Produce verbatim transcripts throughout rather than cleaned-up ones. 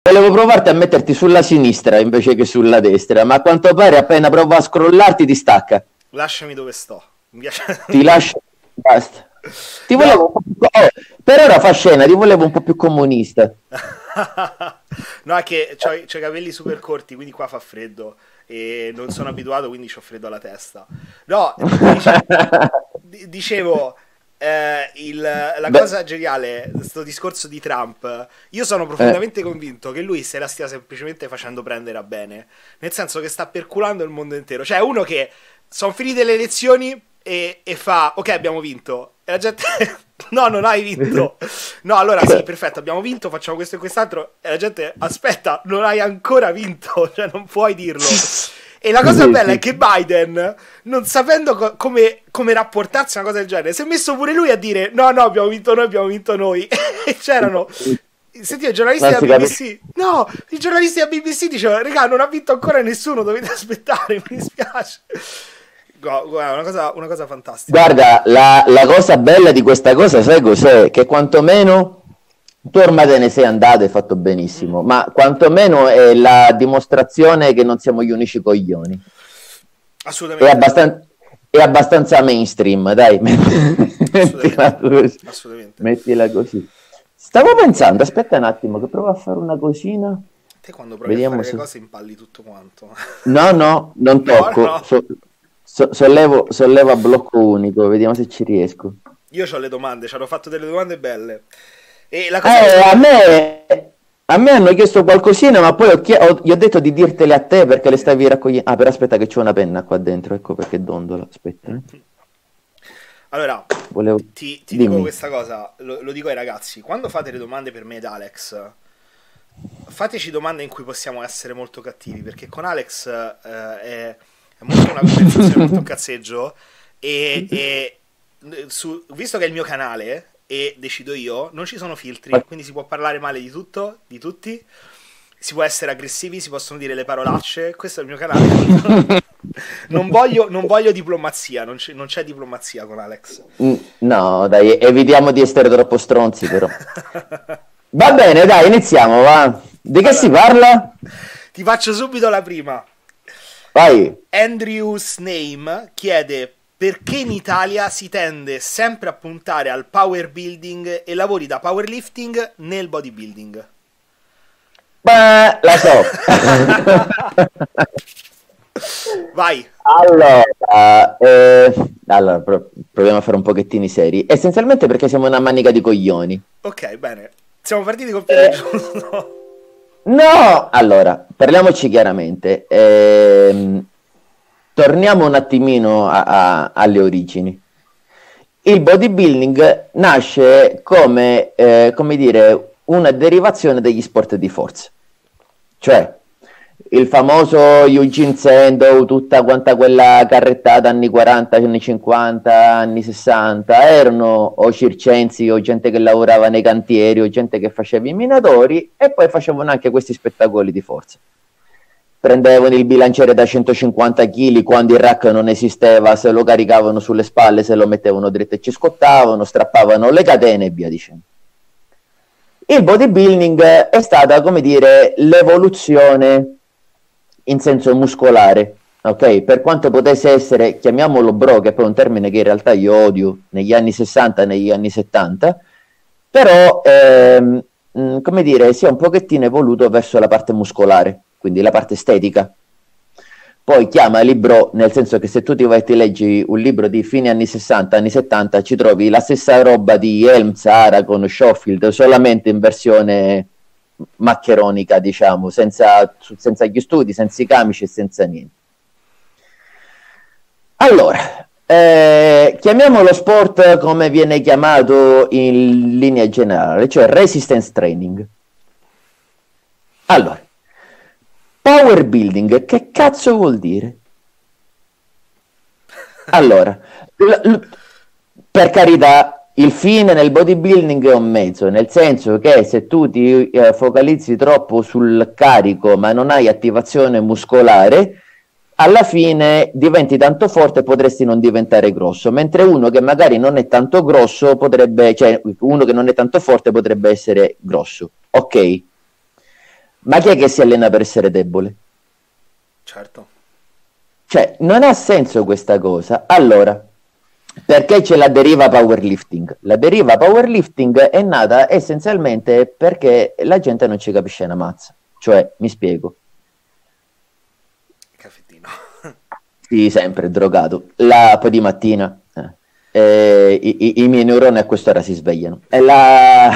volevo provarti a metterti sulla sinistra invece che sulla destra, ma a quanto pare appena provo a scrollarti ti stacca. Lasciami dove sto. Mi piace... Ti lascio, basta. Ti No. volevo un po' più... oh, per ora fa scena, ti volevo un po' più comunista. No, è che c'ho, c'ho i capelli super corti, quindi qua fa freddo e non sono abituato, quindi c'ho freddo alla testa. No, dice- di- dicevo, eh, il- la Beh. cosa geniale, questo discorso di Trump, io sono profondamente convinto che lui se la stia semplicemente facendo prendere a bene, nel senso che sta perculando il mondo intero. Cioè, uno che sono finite le elezioni e, e fa, ok, abbiamo vinto. E la gente, no, non hai vinto. No, allora sì, perfetto, abbiamo vinto, facciamo questo e quest'altro. E la gente, aspetta, non hai ancora vinto, cioè non puoi dirlo. E la cosa Sì, bella sì. è che Biden, non sapendo co- come, come rapportarsi a una cosa del genere, si è messo pure lui a dire no, no, abbiamo vinto noi, abbiamo vinto noi. E c'erano... Senti, i giornalisti Non della si B B C, no, i giornalisti della B B C dicevano, raga, non ha vinto ancora nessuno, dovete aspettare, mi dispiace. Gu- Guarda, una cosa, una cosa fantastica. Guarda, la, la cosa bella di questa cosa, sai cos'è? Che quantomeno tu ormai te ne sei andato e hai fatto benissimo, ma quantomeno è la dimostrazione che non siamo gli unici coglioni. È Assolutamente. abbastanza, è abbastanza mainstream, dai. Mettila così. Assolutamente. Mettila così. Stavo pensando, aspetta un attimo, che provo a fare una cosina. Te quando provi Vediamo a fare se- le cose impalli tutto quanto. No, no, non No, tocco. no. So- so- sollevo, sollevo a blocco unico, vediamo se ci riesco. Io ho le domande, ci hanno fatto delle domande belle. E la cosa Eh, che- a me, a me hanno chiesto qualcosina, ma poi ho chie- ho- gli ho detto di dirtele a te perché le stavi raccogliendo. Ah, però aspetta che c'è una penna qua dentro, ecco perché dondola. Aspetta, eh. Allora, Volevo... ti, ti Dimmi. dico questa cosa, lo, lo dico ai ragazzi, quando fate le domande per me ed Alex, fateci domande in cui possiamo essere molto cattivi, perché con Alex eh, è, è molto una conversazione, molto un cazzeggio, e, e su- visto che è il mio canale e decido io, non ci sono filtri, quindi si può parlare male di tutto, di tutti, si può essere aggressivi, si possono dire le parolacce, questo è il mio canale. Non voglio, non voglio diplomazia, non c'è, non c'è diplomazia con Alex. Mm, No, dai, evitiamo di essere troppo stronzi, però. Va bene, dai, iniziamo, va. Di che si parla? Ti faccio subito la prima. Vai. Andrew's Name chiede perché in Italia si tende sempre a puntare al power building e lavori da powerlifting nel bodybuilding. Beh, la so. Vai. Allora, eh, allora pro- proviamo a fare un pochettini seri. Essenzialmente perché siamo una manica di coglioni. Ok, bene. Siamo partiti col piede giusto. No! Allora, parliamoci chiaramente. Ehm, torniamo un attimino a- a- alle origini. Il bodybuilding nasce come, eh, come dire, una derivazione degli sport di forza. Cioè, il famoso Eugene Sandow, tutta quanta quella carrettata anni quaranta, anni cinquanta, anni sessanta, erano o circensi o gente che lavorava nei cantieri o gente che faceva i minatori e poi facevano anche questi spettacoli di forza. Prendevano il bilanciere da centocinquanta chili quando il rack non esisteva, se lo caricavano sulle spalle, se lo mettevano dritto e ci scottavano, strappavano le catene e via dicendo. Il bodybuilding è stata, come dire, l'evoluzione in senso muscolare, ok? Per quanto potesse essere, chiamiamolo bro, che è poi un termine che in realtà io odio, negli anni sessanta, negli anni settanta, però, ehm, mh, come dire, si è un pochettino evoluto verso la parte muscolare, quindi la parte estetica. Poi chiamali bro, nel senso che se tu ti vai e ti leggi un libro di fine anni sessanta, anni settanta, ci trovi la stessa roba di Helms, Aragon, Schofield, solamente in versione maccheronica, diciamo, senza, senza gli studi, senza i camici e senza niente. Allora, eh, chiamiamo lo sport come viene chiamato in linea generale, cioè resistance training. Allora, power building, che cazzo vuol dire? Allora, l- l- per carità, il fine nel bodybuilding è un mezzo, nel senso che se tu ti eh, focalizzi troppo sul carico ma non hai attivazione muscolare, alla fine diventi tanto forte e potresti non diventare grosso, mentre uno che magari non è tanto grosso potrebbe, cioè uno che non è tanto forte potrebbe essere grosso, ok? Ma chi è che si allena per essere debole? Certo. Cioè, non ha senso questa cosa. Allora, perché c'è la deriva powerlifting? La deriva powerlifting è nata essenzialmente perché la gente non ci capisce una mazza. Cioè, mi spiego. Caffettino. Sì, sempre drogato. La, poi di mattina eh, eh, i, i, i miei neuroni a quest'ora si svegliano. E la...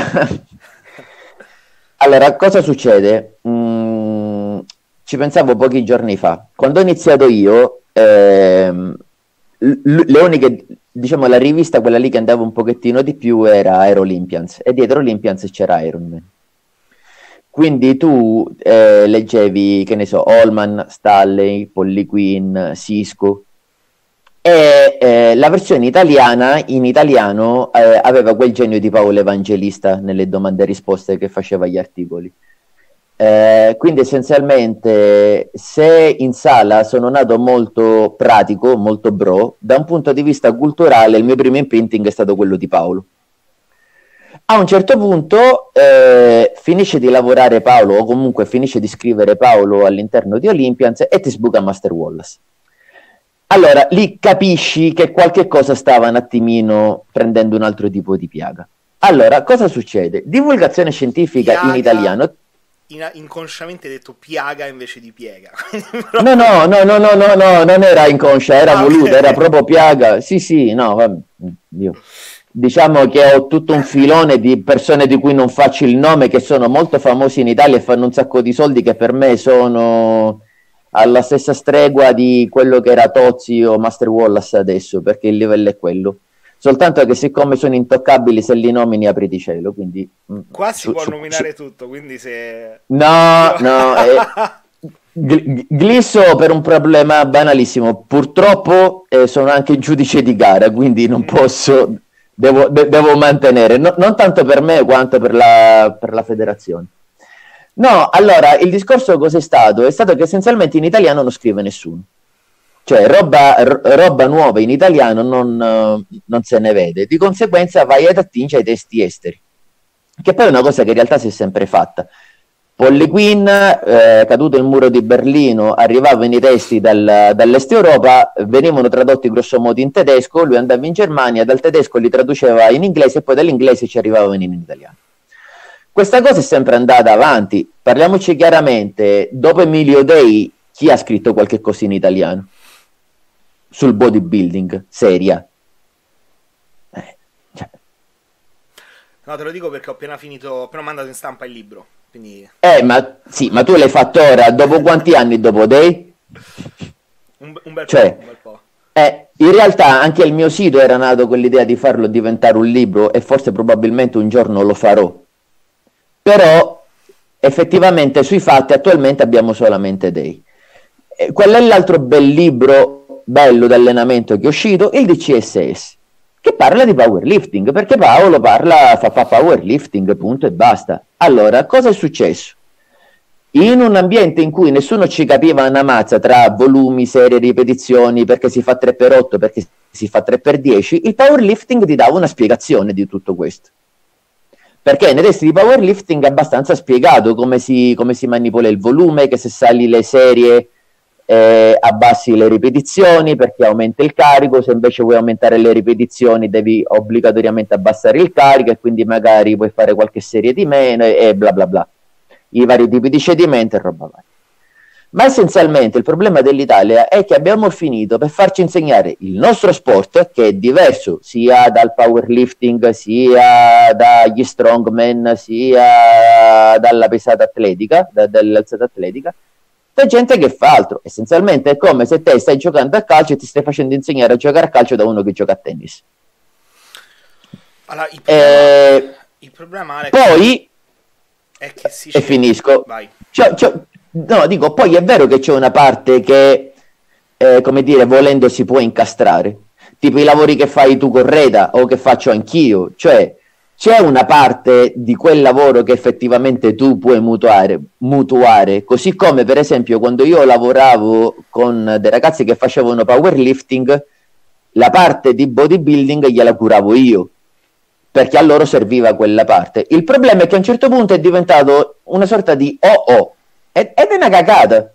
Allora, cosa succede? Mm, ci pensavo pochi giorni fa. Quando ho iniziato io, ehm, le uniche, diciamo, la rivista, quella lì che andava un pochettino di più era Aero Olympians, e dietro Olympians c'era Iron Man. Quindi tu eh, leggevi, che ne so, Holman, Stanley, Polly Quinn, Cisco, e eh, la versione italiana, in italiano, eh, aveva quel genio di Paolo Evangelista nelle domande e risposte che faceva gli articoli. Eh, quindi essenzialmente, se in sala sono nato molto pratico, molto bro, da un punto di vista culturale il mio primo imprinting è stato quello di Paolo. A un certo punto eh, finisce di lavorare Paolo, o comunque finisce di scrivere Paolo all'interno di Olympians, e ti sbuca Master Wallace. Allora lì capisci che qualche cosa stava un attimino prendendo un altro tipo di piaga. Allora, cosa succede? Divulgazione scientifica piaga, in italiano. In, inconsciamente detto piaga invece di piega. No, no, no, no, no, no, no, non era inconscia, era ah, voluta, okay. Era proprio piaga. Sì, sì, no, vabbè, Dio. Diciamo che ho tutto un filone di persone di cui non faccio il nome, che sono molto famosi in Italia e fanno un sacco di soldi, che per me sono alla stessa stregua di quello che era Tozzi o Master Wallace adesso, perché il livello è quello. Soltanto che siccome sono intoccabili, se li nomini apriti cielo, quindi... Qua si su, può su, nominare su... tutto, quindi se... No, no, eh, Glisso per un problema banalissimo. Purtroppo eh, sono anche giudice di gara, quindi non posso... Devo, de- devo mantenere, no, non tanto per me quanto per la, per la federazione. No, allora, il discorso cos'è stato? È stato che essenzialmente in italiano non scrive nessuno. Cioè, roba, r- roba nuova in italiano non, uh, non se ne vede. Di conseguenza vai ad attingere ai testi esteri, che poi è una cosa che in realtà si è sempre fatta. Polly Quinn, eh, caduto il muro di Berlino, arrivavano i testi dal, dall'est Europa, venivano tradotti grosso modo in tedesco, lui andava in Germania, dal tedesco li traduceva in inglese e poi dall'inglese ci arrivavano in italiano. Questa cosa è sempre andata avanti. Parliamoci chiaramente, dopo Emilio Dei, chi ha scritto qualche cosa in italiano? Sul bodybuilding, seria. Eh, cioè. No, te lo dico perché ho appena finito, ho appena mandato in stampa il libro. Quindi... Eh, ma sì, ma tu l'hai fatto ora, dopo quanti anni dopo Dei? Un, un bel cioè, po', un bel po'. Eh, in realtà anche il mio sito era nato con l'idea di farlo diventare un libro e forse probabilmente un giorno lo farò. Però effettivamente sui fatti attualmente abbiamo solamente Dei. Eh, qual è l'altro bel libro bello d'allenamento che è uscito? Il D C S S, che parla di powerlifting, perché Paolo parla, fa, fa powerlifting, punto e basta. Allora, cosa è successo? In un ambiente in cui nessuno ci capiva una mazza tra volumi, serie, ripetizioni, perché si fa tre per otto, perché si fa tre per dieci, il powerlifting ti dava una spiegazione di tutto questo. Perché nei testi di powerlifting è abbastanza spiegato come si, come si manipola il volume, che se sali le serie eh, abbassi le ripetizioni perché aumenta il carico, se invece vuoi aumentare le ripetizioni devi obbligatoriamente abbassare il carico e quindi magari puoi fare qualche serie di meno e, e bla bla bla. I vari tipi di cedimento e roba varia. Ma essenzialmente il problema dell'Italia è che abbiamo finito per farci insegnare il nostro sport, che è diverso sia dal powerlifting, sia dagli strongman, sia dalla pesata atletica, da, dall'alzata atletica, da gente che fa altro. Essenzialmente è come se te stai giocando a calcio e ti stai facendo insegnare a giocare a calcio da uno che gioca a tennis. Allora, il problema, eh, il problema Alex, poi è che si e finisco. Vai. C'ho, c'ho, no, dico, poi è vero che c'è una parte che, eh, come dire, volendo si può incastrare, tipo i lavori che fai tu con Reda o che faccio anch'io, cioè c'è una parte di quel lavoro che effettivamente tu puoi mutuare, mutuare, così come per esempio quando io lavoravo con dei ragazzi che facevano powerlifting, la parte di bodybuilding gliela curavo io, perché a loro serviva quella parte. Il problema è che a un certo punto è diventato una sorta di O O, ed, ed è una cagata.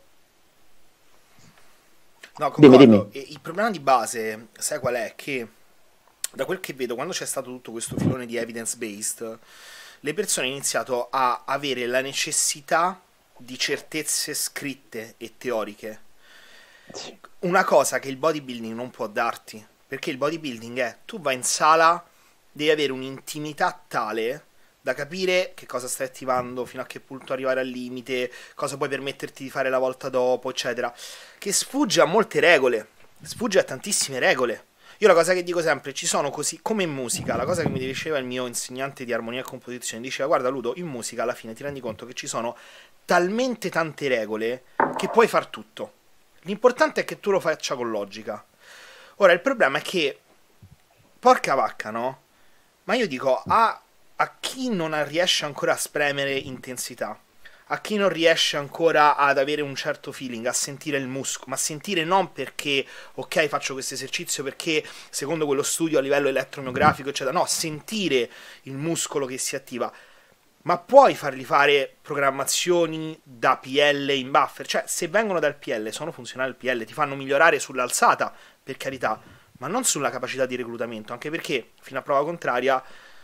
No, Dimmi, concordo. dimmi. E il problema di base, sai qual è? Che da quel che vedo, quando c'è stato tutto questo filone di evidence-based, le persone hanno iniziato a avere la necessità di certezze scritte e teoriche. Sì. Una cosa che il bodybuilding non può darti, perché il bodybuilding è, tu vai in sala, devi avere un'intimità tale da capire che cosa stai attivando, fino a che punto arrivare al limite, cosa puoi permetterti di fare la volta dopo, eccetera, che sfugge a molte regole, sfugge a tantissime regole. Io la cosa che dico sempre, ci sono così, come in musica, la cosa che mi diceva il mio insegnante di armonia e composizione, diceva, guarda Ludo, in musica alla fine ti rendi conto che ci sono talmente tante regole che puoi far tutto. L'importante è che tu lo faccia con logica. Ora, il problema è che, porca vacca, no? Ma io dico, a, a chi non riesce ancora a spremere intensità, a chi non riesce ancora ad avere un certo feeling, a sentire il muscolo, ma sentire non perché, ok, faccio questo esercizio perché secondo quello studio a livello elettromiografico, eccetera, no, sentire il muscolo che si attiva. Ma puoi fargli fare programmazioni da P L in buffer? Cioè, se vengono dal P L, sono funzionali al P L, ti fanno migliorare sull'alzata, per carità, ma non sulla capacità di reclutamento, anche perché, fino a prova contraria,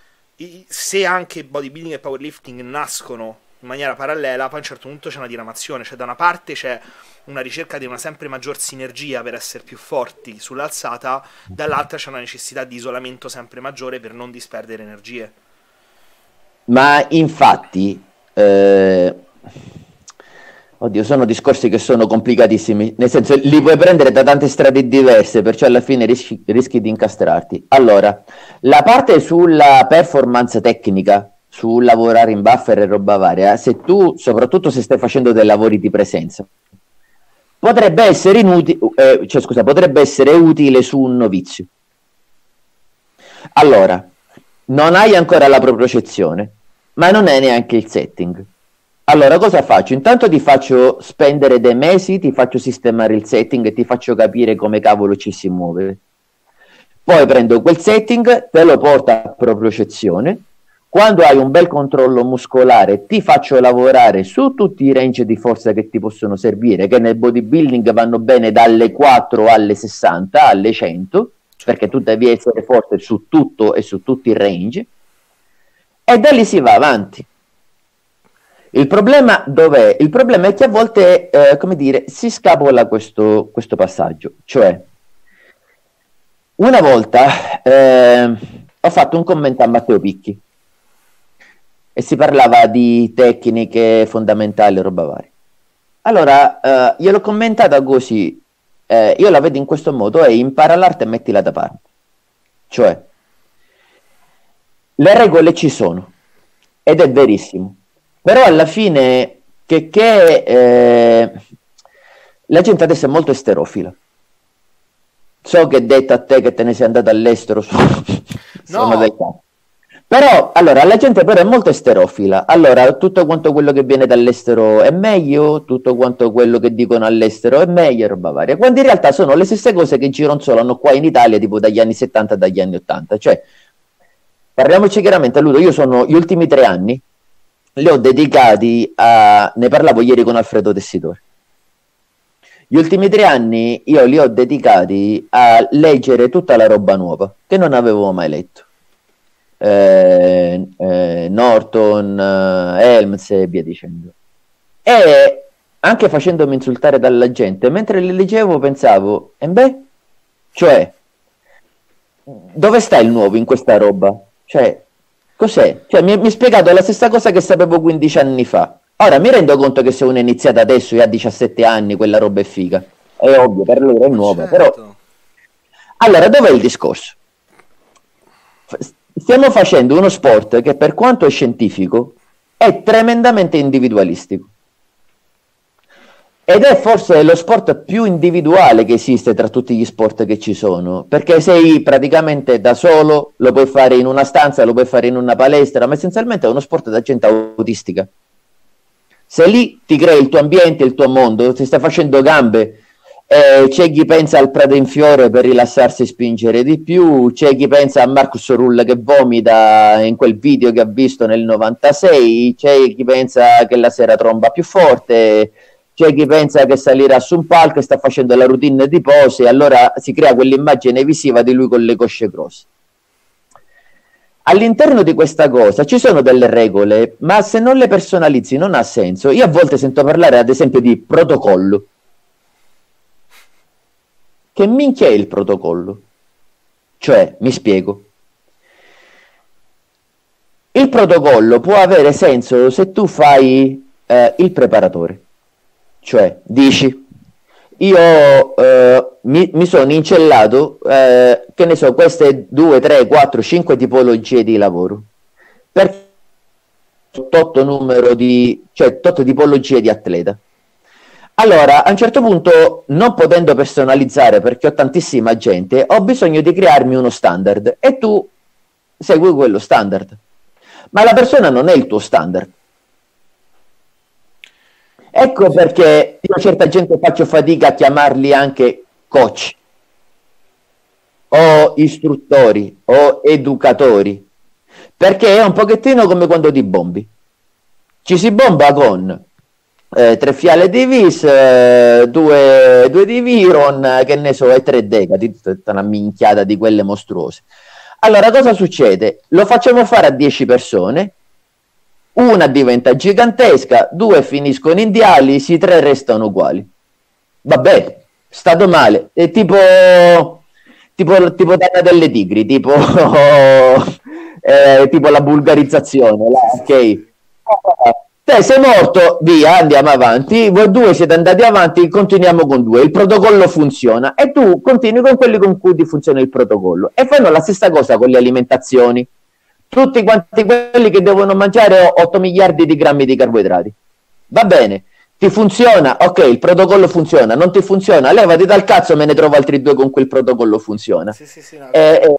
se anche bodybuilding e powerlifting nascono in maniera parallela, poi a un certo punto c'è una diramazione, cioè da una parte c'è una ricerca di una sempre maggior sinergia per essere più forti sull'alzata, dall'altra c'è una necessità di isolamento sempre maggiore per non disperdere energie. Ma infatti, eh, oddio, sono discorsi che sono complicatissimi, nel senso li puoi prendere da tante strade diverse, perciò alla fine rischi, rischi di incastrarti. Allora, la parte sulla performance tecnica, sul lavorare in buffer e roba varia, se tu, soprattutto se stai facendo dei lavori di presenza, potrebbe essere inutile, eh, cioè scusa, potrebbe essere utile su un novizio. Allora, non hai ancora la propriocezione, ma non è neanche il setting. Allora cosa faccio? Intanto ti faccio spendere dei mesi, ti faccio sistemare il setting e ti faccio capire come cavolo ci si muove. Poi prendo quel setting, te lo porto a propriocezione. Quando hai un bel controllo muscolare ti faccio lavorare su tutti i range di forza che ti possono servire, che nel bodybuilding vanno bene dalle quattro alle sessanta, alle cento, perché tu devi essere forte su tutto e su tutti i range, e da lì si va avanti. Il problema dov'è? Il problema è che a volte, eh, come dire, si scapola questo, questo passaggio. Cioè, una volta eh, ho fatto un commento a Matteo Picchi e si parlava di tecniche fondamentali, roba varia. Allora, eh, gliel'ho commentata così, eh, io la vedo in questo modo, è impara l'arte e mettila da parte. Cioè, le regole ci sono, ed è verissimo. Però alla fine, che, che eh, la gente adesso è molto esterofila. So che detto a te che te ne sei andato all'estero, sono No. del caso. Però, allora, la gente però è molto esterofila. Allora, tutto quanto quello che viene dall'estero è meglio, tutto quanto quello che dicono all'estero è meglio, roba varia. Quando in realtà sono le stesse cose che gironzolano qua in Italia, tipo dagli anni settanta, dagli anni ottanta. Cioè, parliamoci chiaramente, Ludo, io sono gli ultimi tre anni, li ho dedicati a... Ne parlavo ieri con Alfredo Tessitore. Gli ultimi tre anni io li ho dedicati a leggere tutta la roba nuova, che non avevo mai letto. Eh, eh, Norton, eh, Helms e via dicendo, e anche facendomi insultare dalla gente mentre le leggevo pensavo, e beh, cioè dove sta il nuovo in questa roba? Cioè, cos'è? Cioè, mi ha spiegato la stessa cosa che sapevo quindici anni fa. Ora mi rendo conto che se uno è iniziato adesso e ha diciassette anni quella roba è figa, è ovvio, per loro è nuova, Certo. però allora dov'è il discorso? Stiamo facendo uno sport che, per quanto è scientifico, è tremendamente individualistico. Ed è forse lo sport più individuale che esiste tra tutti gli sport che ci sono, perché sei praticamente da solo, lo puoi fare in una stanza, lo puoi fare in una palestra, ma essenzialmente è uno sport da gente autistica. Se lì ti crei il tuo ambiente, il tuo mondo, ti stai facendo gambe, Eh, c'è chi pensa al Prato in fiore per rilassarsi e spingere di più, c'è chi pensa a Marcus Rull che vomita in quel video che ha visto nel novantasei, c'è chi pensa che la sera tromba più forte, c'è chi pensa che salirà su un palco e sta facendo la routine di pose e allora si crea quell'immagine visiva di lui con le cosce grosse. All'interno di questa cosa ci sono delle regole, ma se non le personalizzi non ha senso. Io a volte sento parlare ad esempio di protocollo. Che minchia è il protocollo? Cioè, mi spiego. Il protocollo può avere senso se tu fai eh, il preparatore. Cioè, dici, io eh, mi, mi sono incellato, eh, che ne so, queste due, tre, quattro, cinque tipologie di lavoro. Per tot numero di, cioè tot tipologie di atleta. Allora, a un certo punto, non potendo personalizzare perché ho tantissima gente, ho bisogno di crearmi uno standard e tu segui quello standard. Ma la persona non è il tuo standard. Ecco perché io a certa gente faccio fatica a chiamarli anche coach, o istruttori, o educatori, perché è un pochettino come quando ti bombi. Ci si bomba con eh, tre fiale di vis, eh, due, due di Viron, che ne so, e tre Decati, tutta una minchiata di quelle mostruose. Allora cosa succede? Lo facciamo fare a dieci persone, una diventa gigantesca, due finiscono in dialisi, tre restano uguali. Va bene, stato male. È tipo, tipo, tipo Terra delle Tigri, tipo, eh, tipo la bulgarizzazione. Là, ok? Te sei morto, via, andiamo avanti. Voi due siete andati avanti, continuiamo con due. Il protocollo funziona e tu continui con quelli con cui ti funziona il protocollo. E fanno la stessa cosa con le alimentazioni. Tutti quanti quelli che devono mangiare otto miliardi di grammi di carboidrati. Va bene, ti funziona? Ok, il protocollo funziona. Non ti funziona? Levati dal cazzo, me ne trovo altri due con cui il protocollo funziona. Sì, sì, sì, no, eh, eh,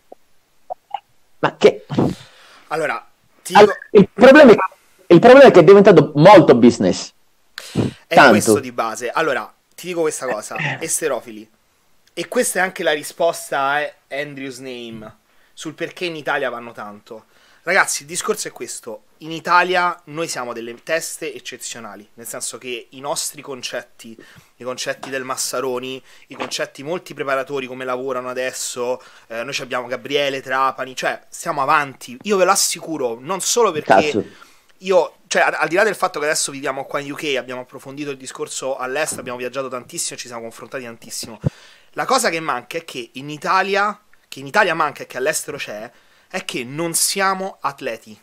ma che... Allora, ti dico... il, problema è, il problema è che è diventato molto business. È Tanto. Questo di base. Allora, ti dico questa cosa. Esterofili. E questa è anche la risposta a Andrew's Name sul perché in Italia vanno tanto. Ragazzi, il discorso è questo: in Italia noi siamo delle teste eccezionali, nel senso che i nostri concetti, i concetti del Massaroni, i concetti molti preparatori come lavorano adesso, eh, noi abbiamo Gabriele Trapani, cioè stiamo avanti, io ve lo assicuro, non solo perché Cazzo. io, cioè al di là del fatto che adesso viviamo qua in U K, abbiamo approfondito il discorso all'estero, abbiamo viaggiato tantissimo, ci siamo confrontati tantissimo, la cosa che manca è che in Italia, che in Italia manca e che all'estero c'è, è che non siamo atleti.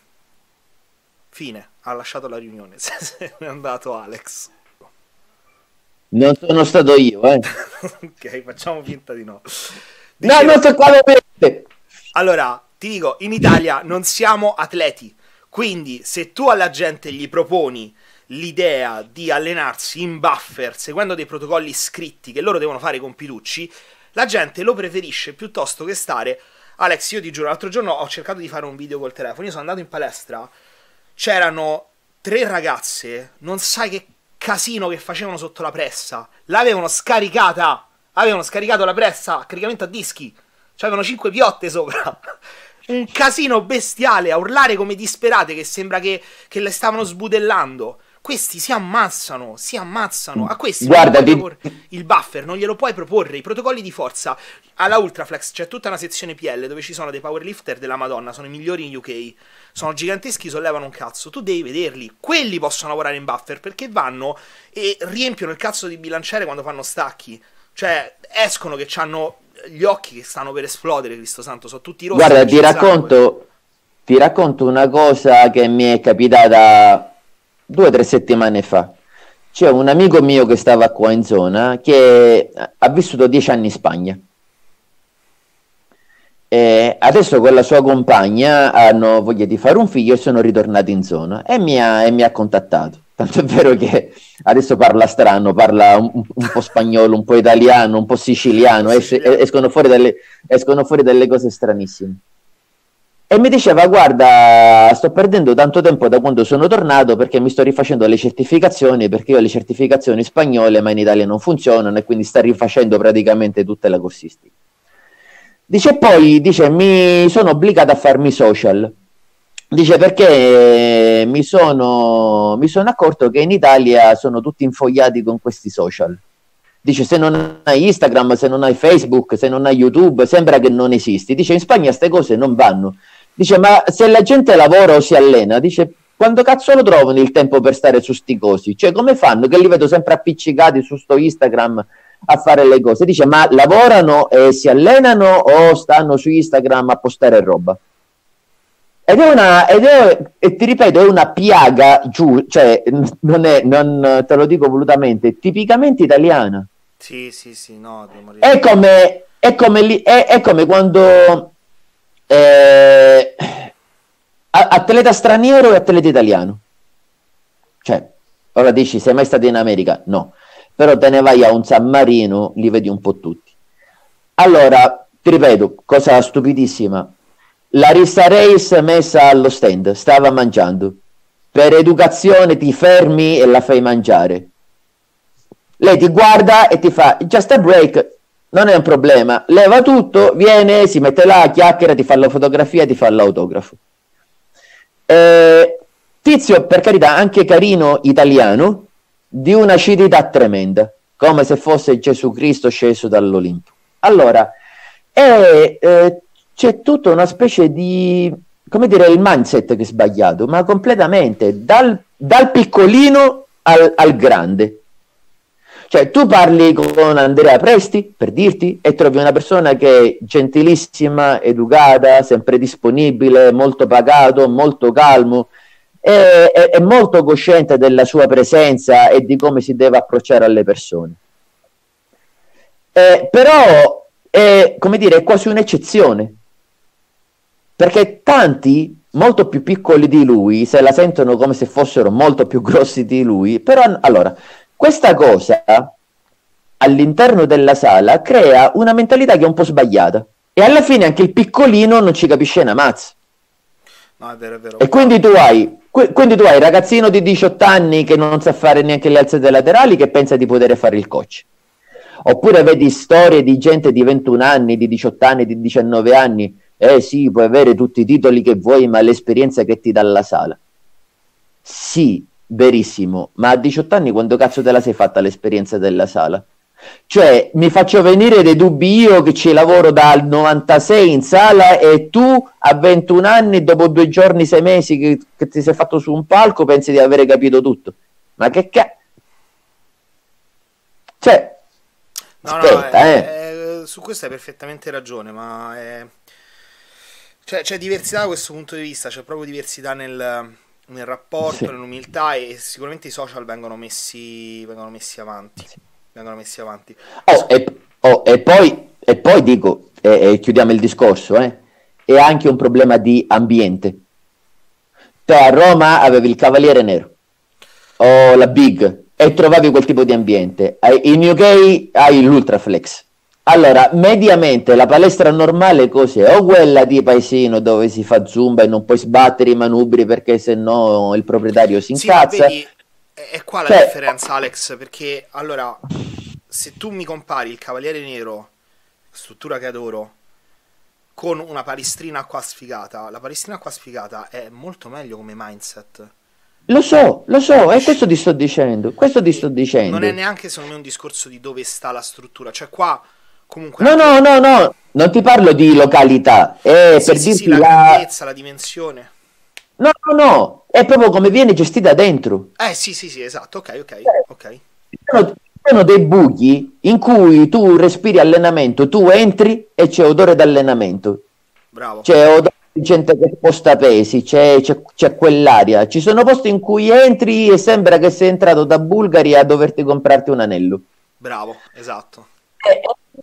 Fine, ha lasciato la riunione, se n'è andato Alex. Non sono stato io, eh. Ok, facciamo finta di no. Dicevo, no, non so quale vedete. Allora, ti dico, in Italia non siamo atleti, quindi se tu alla gente gli proponi l'idea di allenarsi in buffer, seguendo dei protocolli scritti che loro devono fare con Pilucci, la gente lo preferisce piuttosto che stare... Alex, io ti giuro, l'altro giorno ho cercato di fare un video col telefono, io sono andato in palestra, c'erano tre ragazze, non sai che casino che facevano sotto la pressa, l'avevano scaricata, avevano scaricato la pressa, caricamento a dischi, c'avevano cinque piotte sopra, un casino bestiale, a urlare come disperate, che sembra che, che le stavano sbudellando. Questi si ammazzano, si ammazzano. A questi Guarda, non proporre il buffer, non glielo puoi proporre. I protocolli di forza. Alla Ultraflex c'è tutta una sezione P L dove ci sono dei powerlifter della Madonna, sono i migliori in U K. Sono giganteschi, sollevano un cazzo. Tu devi vederli. Quelli possono lavorare in buffer perché vanno e riempiono il cazzo di bilanciere quando fanno stacchi. Cioè, escono che hanno gli occhi che stanno per esplodere, Cristo santo. Sono tutti rossi. Guarda, ti racconto, ti racconto una cosa che mi è capitata due o tre settimane fa. C'è un amico mio che stava qua in zona che ha vissuto dieci anni in Spagna e adesso con la sua compagna hanno voglia di fare un figlio e sono ritornati in zona e mi ha, e mi ha contattato, tanto è vero che adesso parla strano, parla un, un po' spagnolo, un po' italiano, un po' siciliano, es, escono, fuori delle, escono fuori delle cose stranissime. e mi diceva guarda, sto perdendo tanto tempo da quando sono tornato perché mi sto rifacendo le certificazioni, perché io ho le certificazioni spagnole ma in Italia non funzionano e quindi sta rifacendo praticamente tutta la corsistica. Dice poi, dice, mi sono obbligato a farmi social, dice perché mi sono, mi sono accorto che in Italia sono tutti infogliati con questi social. Dice se non hai Instagram, se non hai Facebook, se non hai YouTube, sembra che non esisti. Dice in Spagna queste cose non vanno. Dice ma se la gente lavora o si allena, dice quando cazzo lo trovano il tempo per stare su sti cosi? Cioè come fanno? Che li vedo sempre appiccicati su sto Instagram a fare le cose. Dice ma lavorano e si allenano o stanno su Instagram a postare roba? Ed è una, ed è, e ti ripeto, è una piaga giù, cioè non è, non te lo dico volutamente, è tipicamente italiana. Sì, sì, sì, no, devo morire. È come, è come, lì, è, è come quando eh, atleta straniero e atleta italiano. Cioè, ora dici, sei mai stato in America? No. Però te ne vai a un San Marino, li vedi un po' tutti. Allora, ti ripeto, cosa stupidissima. Larissa Reis messa allo stand, stava mangiando. Per educazione ti fermi e la fai mangiare. Lei ti guarda e ti fa just a break, non è un problema, leva tutto, viene, si mette là, chiacchiera, ti fa la fotografia, ti fa l'autografo. Eh, tizio, per carità, anche carino, italiano, di una acidità tremenda, come se fosse Gesù Cristo sceso dall'Olimpo. Allora, è, eh, c'è tutta una specie di, come dire, il mindset che è sbagliato, ma completamente, dal, dal piccolino al, al grande. Cioè, tu parli con Andrea Presti, per dirti, e trovi una persona che è gentilissima, educata, sempre disponibile, molto pagato, molto calmo, è, è, è molto cosciente della sua presenza e di come si deve approcciare alle persone. Eh, però, è, come dire, è quasi un'eccezione, perché tanti, molto più piccoli di lui, se la sentono come se fossero molto più grossi di lui, però, allora... Questa cosa all'interno della sala crea una mentalità che è un po' sbagliata e alla fine anche il piccolino non ci capisce una mazza. No, è vero, è vero. E quindi tu hai quindi tu hai il ragazzino di diciotto anni che non sa fare neanche le alzate laterali che pensa di poter fare il coach. Oppure vedi storie di gente di ventuno anni, di diciotto anni, di diciannove anni, eh sì, puoi avere tutti i titoli che vuoi, ma l'esperienza che ti dà la sala. Sì, verissimo, ma a diciotto anni quando cazzo te la sei fatta l'esperienza della sala? Cioè, mi faccio venire dei dubbi io che ci lavoro dal novantasei in sala e tu a ventuno anni, dopo due giorni, sei mesi che, che ti sei fatto su un palco, pensi di avere capito tutto. Ma che cazzo? Cioè, no, aspetta, no, è, eh. è, su questo hai perfettamente ragione, ma è... Cioè, c'è diversità da questo punto di vista, c'è proprio diversità nel... nel rapporto, sì. Nell'umiltà, e sicuramente i social vengono messi vengono messi avanti, sì. vengono messi avanti. Oh, e, oh, e, poi, e poi dico, e, e chiudiamo il discorso, eh, è anche un problema di ambiente. Te a Roma avevi il Cavaliere Nero o la Big e trovavi quel tipo di ambiente. In U K hai l'Ultraflex. Allora, mediamente la palestra normale cos'è? O quella di paesino dove si fa zumba e non puoi sbattere i manubri perché sennò il proprietario si incazza. Sì, vedi, è qua la cioè... differenza, Alex, perché allora, se tu mi compari il Cavaliere Nero, struttura che adoro, con una palestrina qua sfigata, la palestrina qua sfigata è molto meglio come mindset. Lo so, lo so, e questo ti sto dicendo, questo ti sto dicendo. Non è neanche secondo me un discorso di dove sta la struttura, cioè qua comunque... No, anche... no, no, no, non ti parlo di località, è sì, per sì, dirti sì, la la grandezza, la dimensione. No, no, no, è proprio come viene gestita dentro. Eh sì, sì, sì, esatto, ok, ok, ok. Sono, sono dei buchi in cui tu respiri allenamento, tu entri e c'è odore d'allenamento. Bravo. C'è odore di gente che sposta pesi, c'è, c'è, c'è quell'aria. Ci sono posti in cui entri e sembra che sei entrato da Bulgari a doverti comprarti un anello. Bravo, esatto. Eh,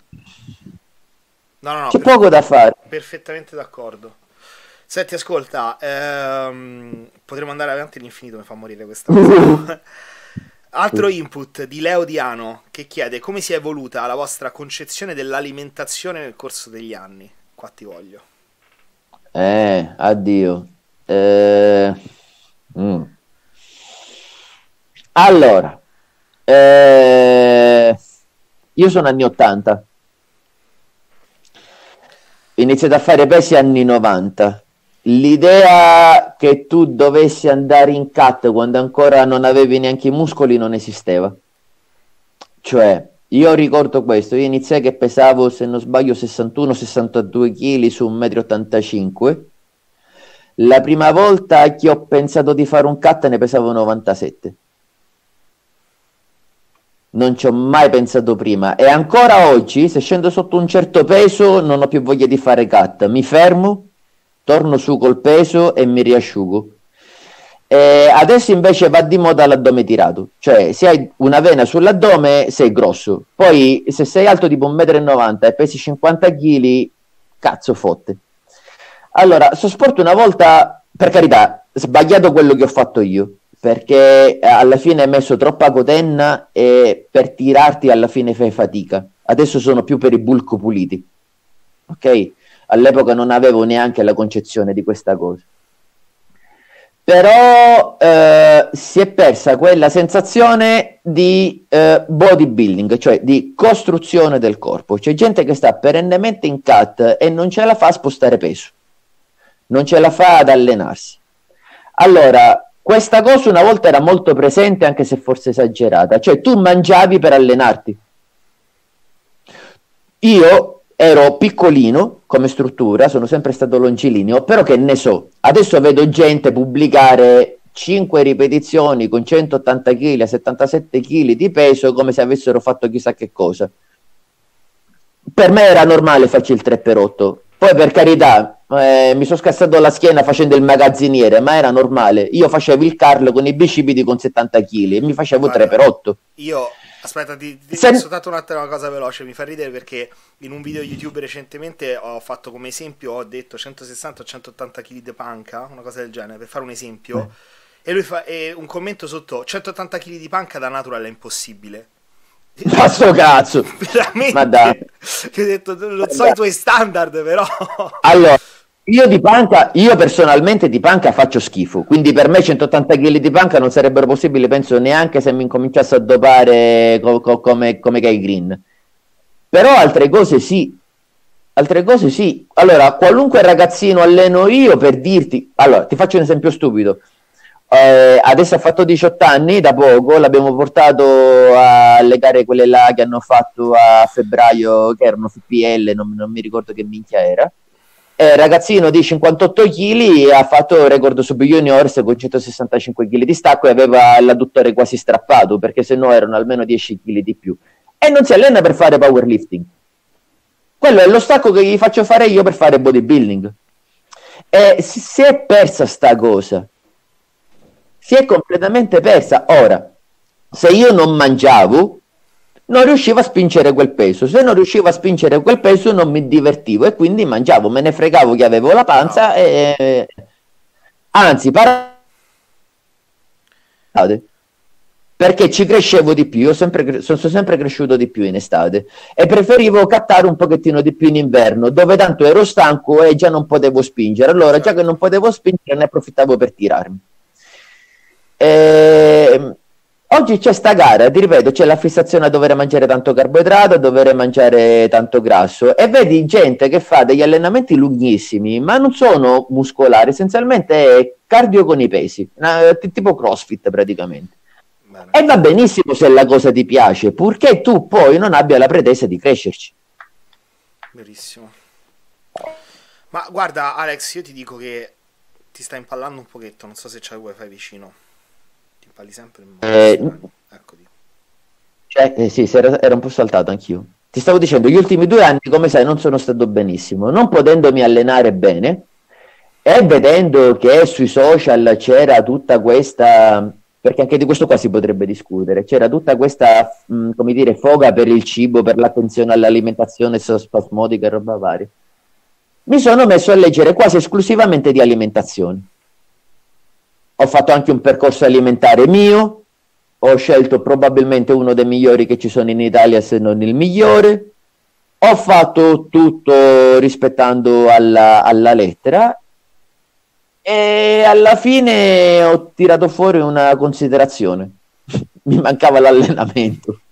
no, no, no, c'è per... poco da fare. Perfettamente d'accordo. Senti, ascolta, ehm, potremmo andare avanti all'infinito, mi fa morire questa cosa. Altro input di Leo Diano che chiede come si è evoluta la vostra concezione dell'alimentazione nel corso degli anni. Qua ti voglio. Eh, addio. Eh, mm. Allora, eh, io sono anni ottanta. Ho iniziato a fare pesi anni novanta. L'idea che tu dovessi andare in cut quando ancora non avevi neanche i muscoli non esisteva. Cioè, io ricordo questo, io iniziai che pesavo, se non sbaglio, sessantuno sessantadue kg su uno e ottantacinque m. La prima volta che ho pensato di fare un cut ne pesavo novantasette. Non ci ho mai pensato prima. E ancora oggi, se scendo sotto un certo peso, non ho più voglia di fare cut. Mi fermo, torno su col peso e mi riasciugo. E adesso invece va di moda l'addome tirato. Cioè, se hai una vena sull'addome, sei grosso. Poi, se sei alto tipo un metro e novanta e pesi cinquanta chili, cazzo fotte. Allora, so sport una volta, per carità, sbagliato quello che ho fatto io, perché alla fine hai messo troppa cotenna e per tirarti alla fine fai fatica. Adesso sono più per i bulk puliti, ok? All'epoca non avevo neanche la concezione di questa cosa. Però eh, si è persa quella sensazione di eh, bodybuilding, cioè di costruzione del corpo. C'è gente che sta perennemente in cut e non ce la fa a spostare peso, non ce la fa ad allenarsi. Allora, questa cosa una volta era molto presente, anche se forse esagerata, cioè tu mangiavi per allenarti. Io ero piccolino come struttura, sono sempre stato longilineo, però che ne so, adesso vedo gente pubblicare cinque ripetizioni con centottanta chili a settantasette chili di peso come se avessero fatto chissà che cosa. Per me era normale farci il tre per otto. Poi per carità, eh, mi sono scassato la schiena facendo il magazziniere, ma era normale. Io facevo il curl con i bicipiti con settanta chili e mi facevo Guarda, tre per otto. Io, aspetta, ti, ti Se... ho soltanto un attimo una cosa veloce, mi fa ridere perché in un video YouTube recentemente ho fatto come esempio, ho detto centosessanta centottanta chili di panca, una cosa del genere, per fare un esempio, eh. e lui fa e un commento sotto, centottanta chili di panca da natural è impossibile. Ma sto cazzo, veramente, ma dai, ti ho detto, non so i tuoi standard, però allora io di panca, io personalmente di panca faccio schifo, quindi per me centottanta chili di panca non sarebbero possibili, penso, neanche se mi incominciasse a dopare co co come, come Kai Green. Però altre cose sì, altre cose sì. Allora, qualunque ragazzino alleno io, per dirti, allora ti faccio un esempio stupido. Eh, adesso ha fatto diciotto anni, da poco l'abbiamo portato alle gare quelle là che hanno fatto a febbraio, che erano F P L, non, non mi ricordo che minchia era. Eh, ragazzino di cinquantotto chili, ha fatto record sub juniors con centosessantacinque chili di stacco e aveva l'adduttore quasi strappato, perché se no erano almeno dieci chili di più. E non si allena per fare powerlifting. Quello è lo stacco che gli faccio fare io per fare bodybuilding. E si, si è persa sta cosa. Si è completamente persa. Ora, se io non mangiavo, non riuscivo a spingere quel peso. Se non riuscivo a spingere quel peso, non mi divertivo e quindi mangiavo. Me ne fregavo che avevo la panza no. e... Anzi, par... perché ci crescevo di più. Io sempre, sono sempre cresciuto di più in estate e preferivo cattare un pochettino di più in inverno, dove tanto ero stanco e già non potevo spingere. Allora, già che non potevo spingere, ne approfittavo per tirarmi. E... oggi c'è sta gara, ti ripeto, c'è la fissazione a dover mangiare tanto carboidrato, a dover mangiare tanto grasso, e vedi gente che fa degli allenamenti lunghissimi, ma non sono muscolari, essenzialmente è cardio con i pesi, tipo CrossFit praticamente. Bene. E va benissimo se la cosa ti piace, purché tu poi non abbia la pretesa di crescerci. Verissimo. Ma guarda Alex, io ti dico che ti sta impallando un pochetto, non so se c'hai il wifi vicino. Sempre in eh, ecco cioè, eh, sì, era, era un po' saltato anch'io. Ti stavo dicendo, gli ultimi due anni, come sai, non sono stato benissimo, non potendomi allenare bene e vedendo che sui social c'era tutta questa, perché anche di questo qua si potrebbe discutere, c'era tutta questa, mh, come dire, foga per il cibo, per l'attenzione all'alimentazione spasmodica e roba varia. Mi sono messo a leggere quasi esclusivamente di alimentazione. Ho fatto anche un percorso alimentare mio, ho scelto probabilmente uno dei migliori che ci sono in Italia, se non il migliore. Ho fatto tutto rispettando alla, alla lettera E alla fine ho tirato fuori una considerazione. Mi mancava l'allenamento.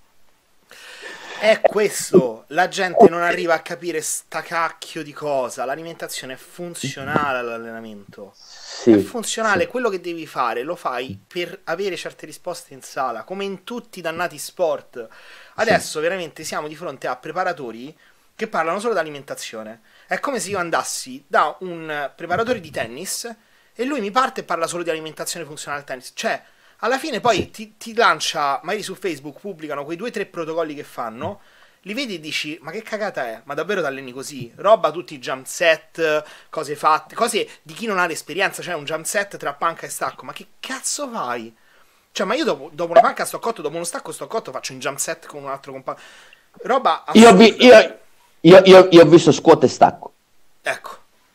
È questo, la gente non arriva a capire sta cacchio di cosa. L'alimentazione è funzionale all'allenamento. Sì, È funzionale, sì. quello che devi fare lo fai per avere certe risposte in sala, come in tutti i dannati sport. Sì. Adesso veramente siamo di fronte a preparatori che parlano solo di alimentazione. È come se io andassi da un preparatore di tennis e lui mi parte e parla solo di alimentazione funzionale al tennis. Cioè, alla fine poi Sì. ti, ti lancia, magari su Facebook pubblicano quei due o tre protocolli che fanno, li vedi e dici, ma che cagata è? Ma davvero ti alleni così? Roba tutti i jump set, cose fatte, cose di chi non ha l'esperienza, cioè un jump set tra panca e stacco, ma che cazzo fai? Cioè, ma io dopo, dopo una panca sto cotto, dopo uno stacco sto cotto, faccio un jump set con un altro compagno. Roba Io, ho vi- assurda. io, io, io, io ho visto squat e stacco. Ecco.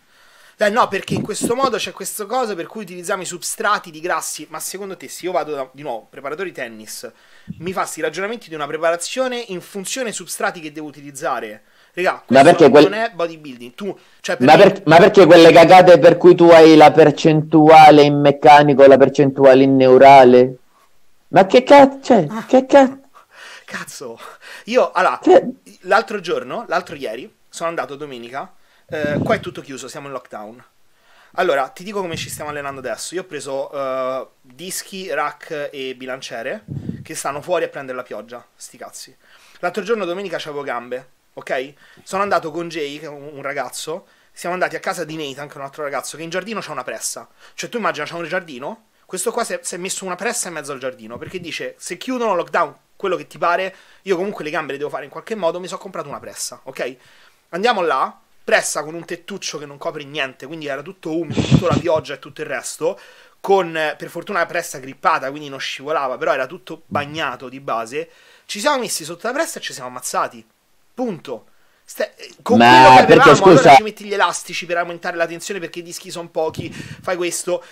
Eh no, perché in questo modo c'è questa cosa per cui utilizziamo i substrati di grassi. Ma secondo te, se io vado da, di nuovo, preparatore di tennis, mi fa sti ragionamenti di una preparazione in funzione ai substrati che devo utilizzare? Regà, Ma questo perché, non quel- è bodybuilding. Tu, cioè, per ma me, per- ma perché quelle cagate per cui tu hai la percentuale in meccanico, la percentuale in neurale? Ma che cazzo? Cioè, ah, che cazzo? cazzo. Io, allora, Cioè, l'altro giorno, l'altro ieri, sono andato domenica. Eh, qua è tutto chiuso, siamo in lockdown. Allora, ti dico come ci stiamo allenando adesso. Io ho preso eh, dischi, rack e bilanciere che stanno fuori a prendere la pioggia. Sti cazzi. L'altro giorno, domenica, c'avevo gambe, ok? Sono andato con Jay, che è un, un ragazzo. Siamo andati a casa di Nathan, che è un altro ragazzo, che in giardino c'ha una pressa. Cioè, tu immagina, c'ha un giardino. Questo qua si è, si è messo una pressa in mezzo al giardino. Perché dice, se chiudono lockdown, quello che ti pare, io comunque le gambe le devo fare in qualche modo, mi sono comprato una pressa, ok? Andiamo là. Pressa con un tettuccio che non copre niente, quindi era tutto umido, tutta la pioggia e tutto il resto, con eh, per fortuna la pressa grippata, quindi non scivolava, però era tutto bagnato di base. Ci siamo messi sotto la pressa e ci siamo ammazzati. Punto. Ste- eh, con quello che ma perché avevamo, allora scusa, ci metti gli elastici per aumentare la tensione perché i dischi sono pochi, fai questo.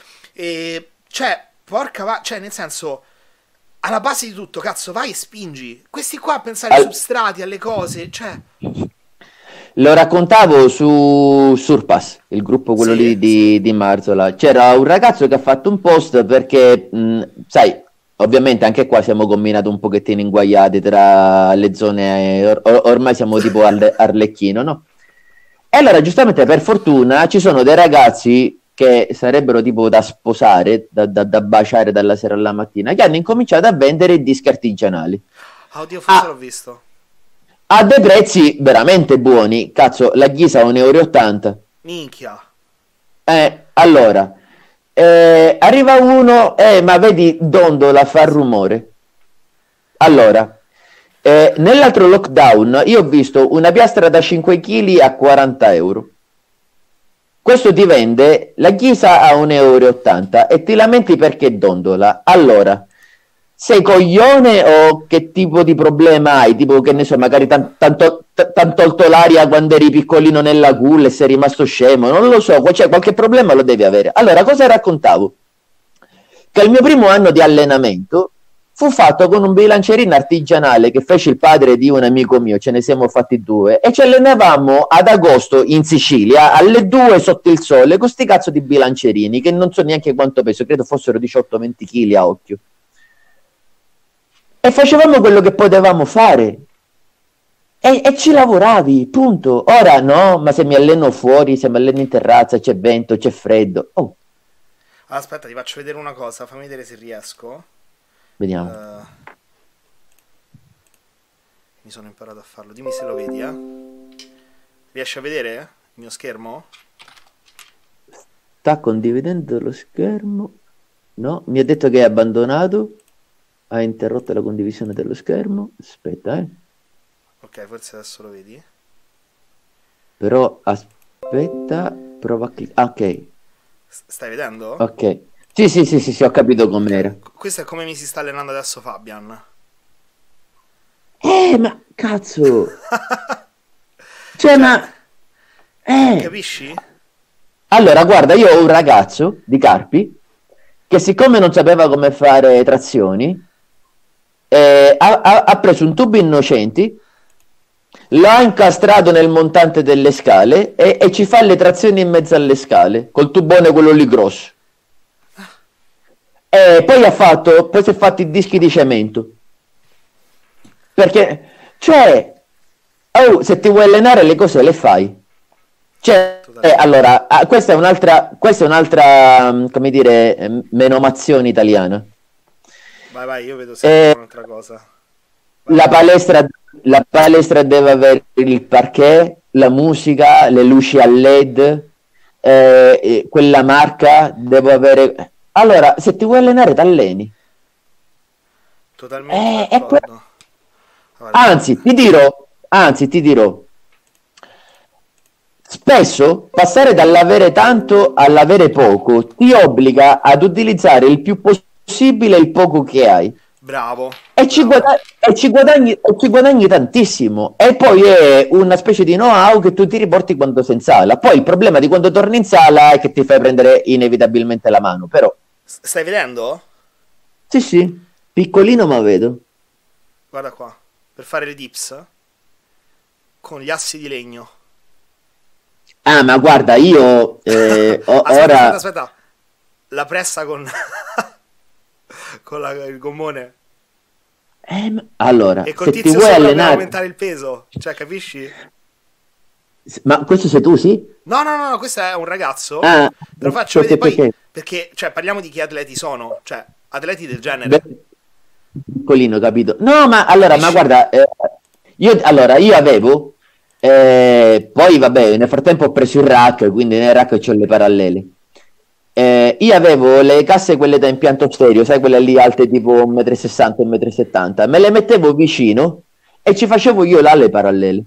E, cioè, porca va... Cioè, nel senso, alla base di tutto, cazzo, vai e spingi. Questi qua a pensare ai al- substrati, alle cose, cioè... lo raccontavo su Surpass, il gruppo quello Sì, lì sì. di, di Marzola. C'era un ragazzo che ha fatto un post perché, mh, sai, ovviamente anche qua siamo combinati un pochettino inguaiati tra le zone, eh, or- or- ormai siamo tipo Arle- Arlecchino, no? E allora, giustamente, per fortuna, ci sono dei ragazzi che sarebbero tipo da sposare, da, da- da baciare dalla sera alla mattina, che hanno incominciato a vendere dischi artigianali Ah, oddio, forse l'ho a, visto. a dei prezzi veramente buoni. Cazzo, la ghisa a un euro e ottanta. Minchia. Eh, allora, eh, arriva uno, eh, ma vedi Dondola fa rumore. Allora, eh, nell'altro lockdown io ho visto una piastra da cinque chili a quaranta euro. Questo ti vende la ghisa a un euro e ottanta e ti lamenti perché dondola. Allora, sei coglione o che tipo di problema hai? Tipo, che ne so, magari tan- tanto, t- t'han tolto l'aria quando eri piccolino nella culla e sei rimasto scemo. Non lo so, cioè, qualche problema lo devi avere. Allora, cosa raccontavo? Che il mio primo anno di allenamento fu fatto con un bilancerino artigianale che fece il padre di un amico mio, ce ne siamo fatti due, e ci allenavamo ad agosto in Sicilia alle due sotto il sole con sti cazzo di bilancerini che non so neanche quanto peso, credo fossero diciotto venti kg a occhio. E facevamo quello che potevamo fare. E, e ci lavoravi, punto. Ora no, ma se mi alleno fuori, se mi alleno in terrazza, c'è vento, c'è freddo. Oh, Aspetta, ti faccio vedere una cosa, fammi vedere se riesco. vediamo. Eh, mi sono imparato a farlo, dimmi se lo vedi, eh. Riesci a vedere il mio schermo? Sta condividendo lo schermo. No, mi ha detto che è abbandonato. Ha interrotto la condivisione dello schermo. Aspetta, eh. Ok, forse adesso lo vedi. Però aspetta, prova a cliccare. Ok, S- stai vedendo? ok. Sì, sì, sì, sì, sì, ho capito com'era. Ok, questo è come mi si sta allenando adesso Fabian. Eh, ma cazzo. Cioè, Cioè, ma... Eh. capisci? Allora, guarda, io ho un ragazzo di Carpi che siccome non sapeva come fare trazioni, eh, ha, ha- ha preso un tubo innocenti, l'ha incastrato nel montante delle scale e, e ci fa le trazioni in mezzo alle scale, col tubone quello lì grosso. E poi ha fatto, poi si è fatto i dischi di cemento. Perché, cioè, oh, se ti vuoi allenare le cose le fai. Cioè, eh, allora, ah, questa è un'altra, questa è un'altra, come dire, menomazione italiana. Vai, vai, io vedo sempre eh, un'altra cosa. Vai. La palestra, la palestra deve avere il parquet, la musica, le luci a led, eh, quella marca deve avere... Allora, se ti vuoi allenare, t'alleni. Totalmente eh, d'accordo. Poi... Anzi, ti dirò, anzi, ti dirò, spesso passare dall'avere tanto all'avere poco ti obbliga ad utilizzare il più possibile il poco che hai. Bravo. E ci, guadagni, e, ci guadagni, e ci guadagni tantissimo. E poi è una specie di know-how che tu ti riporti quando sei in sala. Poi il problema di quando torni in sala è che ti fai prendere inevitabilmente la mano. Però stai vedendo? Sì, sì, piccolino ma vedo. Guarda qua, per fare le dips con gli assi di legno. Ah, ma guarda, io eh, ho, aspetta, ora... aspetta, aspetta. La pressa con, con la, il gommone. Eh, ma... Allora, e col se tizio ti vuoi sopra allenare... per aumentare il peso. Cioè, capisci? Ma questo sei tu, sì? No, no, no, questo è un ragazzo. Ah, te lo faccio perché, vedere poi, perché? perché, cioè, parliamo di che atleti sono. Cioè, atleti del genere. Beh, piccolino, capito? No, ma allora, ma guarda, eh, io, allora, io avevo... Eh, poi vabbè, nel frattempo ho preso il rack, quindi nel rack c'ho le parallele. Eh, io avevo le casse quelle da impianto stereo, sai, quelle lì alte tipo uno e sessanta m, uno e settanta m, me le mettevo vicino e ci facevo io là le parallele.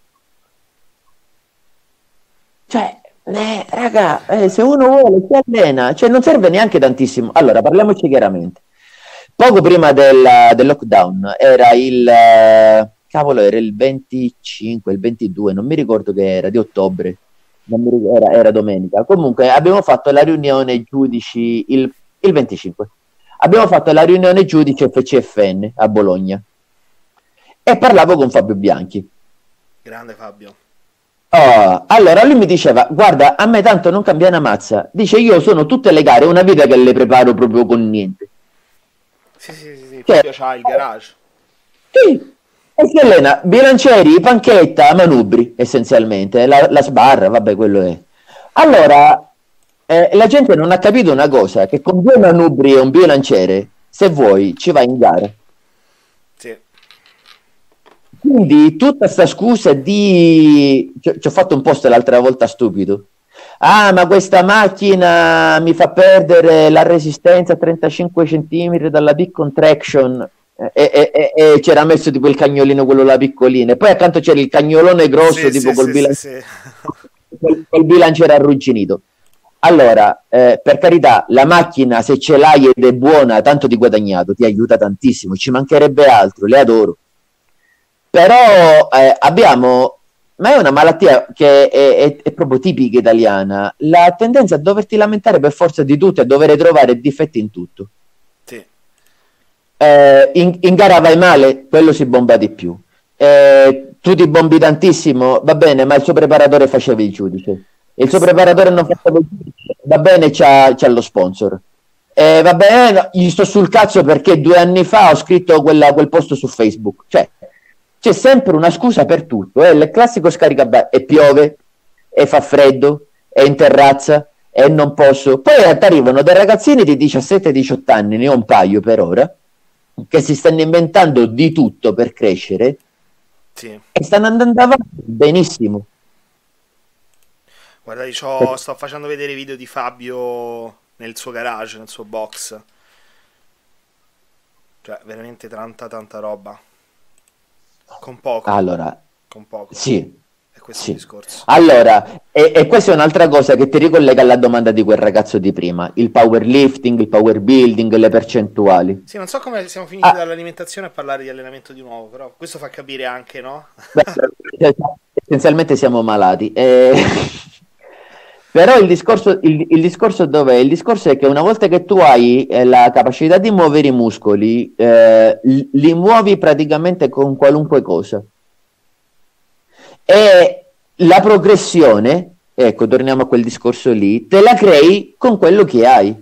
Cioè, eh, raga, eh, se uno vuole si allena, cioè non serve neanche tantissimo. Allora, parliamoci chiaramente. Poco prima del, del lockdown era il... Eh, cavolo, era il venticinque, il ventidue, non mi ricordo che era, di ottobre, non mi ricordo, era, era domenica. Comunque abbiamo fatto la riunione giudici il, il venticinque. Abbiamo fatto la riunione giudici F C F N a Bologna e parlavo con Fabio Bianchi. Grande Fabio. Oh, allora lui mi diceva, guarda, a me tanto non cambia una mazza. Dice, io sono tutte le gare, una vita che le preparo proprio con niente. Sì, sì, sì, sì. Cioè, Fabio c'ha il garage. Sì. E si allena bilancieri, panchetta, manubri essenzialmente, la, la sbarra, vabbè, quello è. Allora, eh, la gente non ha capito una cosa, che con due manubri e un bilanciere, se vuoi, ci vai in gara. Sì. Quindi tutta sta scusa di... Ci, ci ho fatto un post l'altra volta stupido. Ah, ma questa macchina mi fa perdere la resistenza a trentacinque centimetri dalla big contraction... E, e, e, e c'era messo tipo il cagnolino quello là piccolino e poi accanto c'era il cagnolone grosso sì, tipo sì, col, sì, bilan- sì, sì. col, col bilanciere arrugginito. Allora, eh, per carità, la macchina se ce l'hai ed è buona, tanto ti guadagnato, ti aiuta tantissimo, ci mancherebbe altro, le adoro. Però eh, abbiamo, ma è una malattia che è, è, è proprio tipica italiana, la tendenza a doverti lamentare per forza di tutto e a dover trovare difetti in tutto. Eh, in, in gara vai male, quello si bomba di più. Eh, tu ti bombi tantissimo, va bene, ma il suo preparatore faceva il giudice. Il suo preparatore non faceva il giudice, va bene, c'ha, c'ha lo sponsor. Eh, va bene, no, gli sto sul cazzo perché due anni fa ho scritto quella, quel post su Facebook. Cioè, c'è sempre una scusa per tutto. Eh? Il classico scaricabarile, e piove, e fa freddo, è in terrazza, e non posso. Poi arrivano dei ragazzini di diciassette diciotto anni, ne ho un paio per ora, che si stanno inventando di tutto per crescere, sì, e stanno andando avanti benissimo. Guarda, io sto facendo vedere video di Fabio nel suo garage, nel suo box, cioè veramente tanta tanta roba con poco. Allora, con poco. Sì. Questo sì. discorso. Allora, e, e questa è un'altra cosa che ti ricollega alla domanda di quel ragazzo di prima, il powerlifting, il power building, le percentuali. Sì, non so come siamo finiti ah. dall'alimentazione a parlare di allenamento di nuovo, però questo fa capire anche, no? Beh, essenzialmente siamo malati. Eh, però il discorso, il, il discorso dov'è? Il discorso è che una volta che tu hai eh, la capacità di muovere i muscoli, eh, li, li muovi praticamente con qualunque cosa. E la progressione, ecco, torniamo a quel discorso lì, te la crei con quello che hai.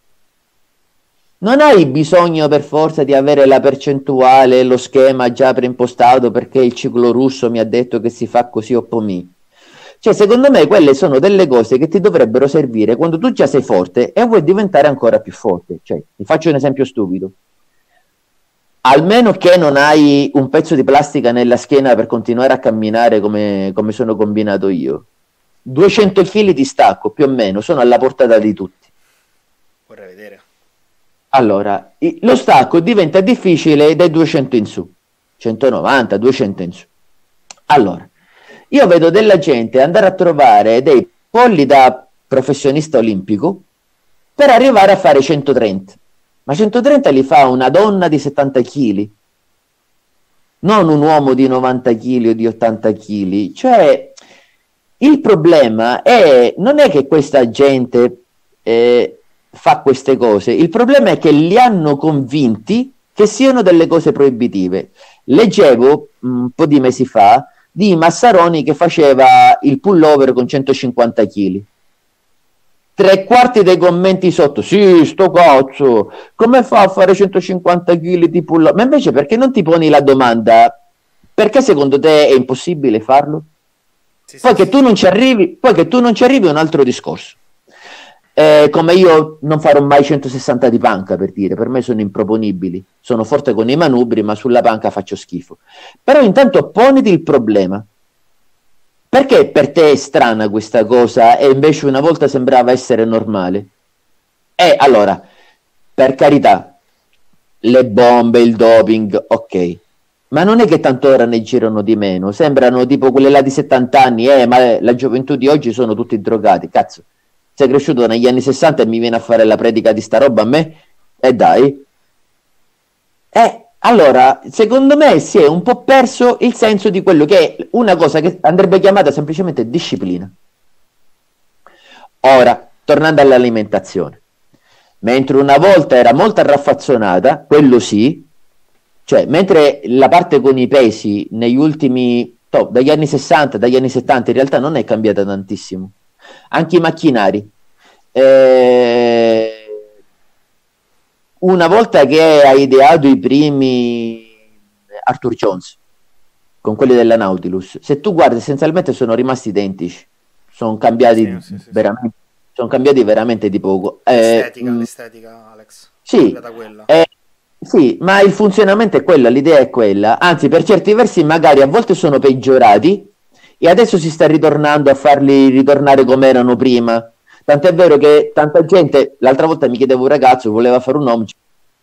Non hai bisogno per forza di avere la percentuale, lo schema già preimpostato perché il ciclo russo mi ha detto che si fa così o pomì. Cioè, secondo me quelle sono delle cose che ti dovrebbero servire quando tu già sei forte e vuoi diventare ancora più forte. Cioè, ti faccio un esempio stupido. Almeno che non hai un pezzo di plastica nella schiena per continuare a camminare come, come sono combinato io. duecento chili di stacco, più o meno, sono alla portata di tutti. Vorrei vedere. Allora, lo stacco diventa difficile dai duecento in su, centonovanta, duecento in su. Allora, io vedo della gente andare a trovare dei polli da professionista olimpico per arrivare a fare centotrenta. Ma centotrenta li fa una donna di settanta chili, non un uomo di novanta chili o di ottanta chili. Cioè, il problema è, non è che questa gente... Eh, fa queste cose, il problema è che li hanno convinti che siano delle cose proibitive. Leggevo un po' di mesi fa di Massaroni che faceva il pullover con centocinquanta chili. Tre quarti dei commenti sotto: sì, sto cazzo, come fa a fare centocinquanta chili di pullover? Ma invece perché non ti poni la domanda: perché secondo te è impossibile farlo? Sì, poi, sì, che sì. Tu non ci arrivi, poi che tu non ci arrivi è un altro discorso. Eh, come io non farò mai centosessanta di panca, per dire, per me sono improponibili, sono forte con i manubri ma sulla panca faccio schifo. Però intanto poniti il problema: perché per te è strana questa cosa e invece una volta sembrava essere normale? E allora, per carità, le bombe, il doping, ok, ma non è che tanto ora ne girano di meno, sembrano tipo quelle là di settanta anni, eh, ma la gioventù di oggi sono tutti drogati. Cazzo, sei cresciuto negli anni sessanta e mi viene a fare la predica di sta roba a me? E dai. Eh, allora, secondo me si è un po' perso il senso di quello che è una cosa che andrebbe chiamata semplicemente disciplina. Ora, tornando all'alimentazione. Mentre una volta era molto arraffazzonata, quello sì, cioè mentre la parte con i pesi negli ultimi, to, dagli anni sessanta, dagli anni settanta in realtà non è cambiata tantissimo. Anche i macchinari, eh, una volta che ha ideato i primi Arthur Jones con quelli della Nautilus, se tu guardi essenzialmente sono rimasti identici, sono cambiati sì, sì, sì, veramente sì. sono cambiati veramente di poco. L'estetica, eh, l'estetica Alex, sì, eh, sì, ma il funzionamento è quello, l'idea è quella, anzi per certi versi magari a volte sono peggiorati e adesso si sta ritornando a farli ritornare come erano prima. Tant'è vero che tanta gente, l'altra volta mi chiedeva un ragazzo, voleva fare un home.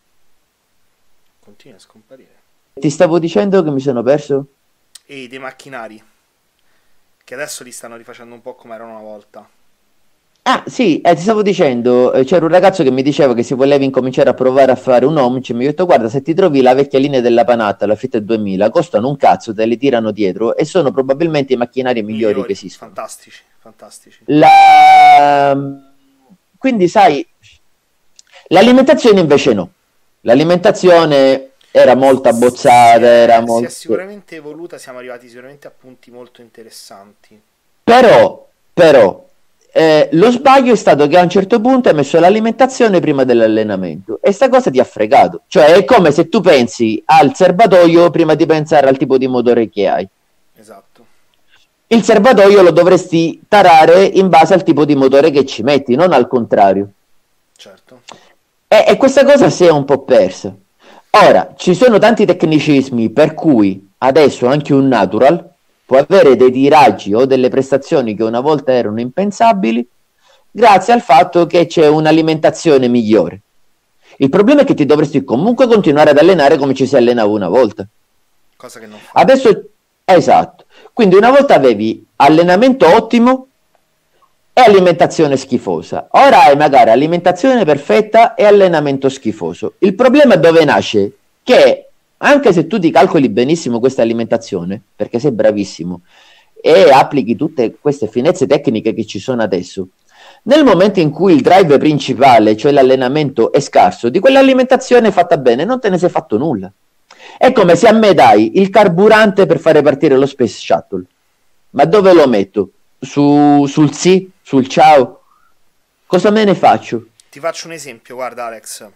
Continua a scomparire. Ti stavo dicendo che mi sono perso? E dei macchinari, che adesso li stanno rifacendo un po' come erano una volta. Ah sì, eh, ti stavo dicendo, eh, c'era un ragazzo che mi diceva che si voleva incominciare a provare a fare un home, mi ha detto guarda, se ti trovi la vecchia linea della Panatta, la Fit duemila, costano un cazzo, te li tirano dietro e sono probabilmente i macchinari migliori, migliori che esistono. Fantastici, fantastici. La... Quindi sai, l'alimentazione invece no, l'alimentazione era molto abbozzata, era molto... Si è sicuramente evoluta, siamo arrivati sicuramente a punti molto interessanti. Però, però... Eh, lo sbaglio è stato che a un certo punto hai messo l'alimentazione prima dell'allenamento e sta cosa ti ha fregato, cioè è come se tu pensi al serbatoio prima di pensare al tipo di motore che hai. Esatto. Il serbatoio lo dovresti tarare in base al tipo di motore che ci metti, non al contrario. Certo. E, e questa cosa si è un po' persa. Ora, ci sono tanti tecnicismi per cui adesso anche un natural può avere dei tiraggi o delle prestazioni che una volta erano impensabili grazie al fatto che c'è un'alimentazione migliore. Il problema è che ti dovresti comunque continuare ad allenare come ci si allenava una volta. Cosa che non fa. Adesso, esatto. Quindi una volta avevi allenamento ottimo e alimentazione schifosa. Ora hai magari alimentazione perfetta e allenamento schifoso. Il problema dove nasce? Che anche se tu ti calcoli benissimo questa alimentazione, perché sei bravissimo e applichi tutte queste finezze tecniche che ci sono adesso, nel momento in cui il drive principale, cioè l'allenamento, è scarso, di quell'alimentazione fatta bene non te ne sei fatto nulla. È come se a me dai il carburante per fare partire lo Space Shuttle. Ma dove lo metto? Su, sul sì? Sul ciao? Cosa me ne faccio? Ti faccio un esempio, guarda Alex.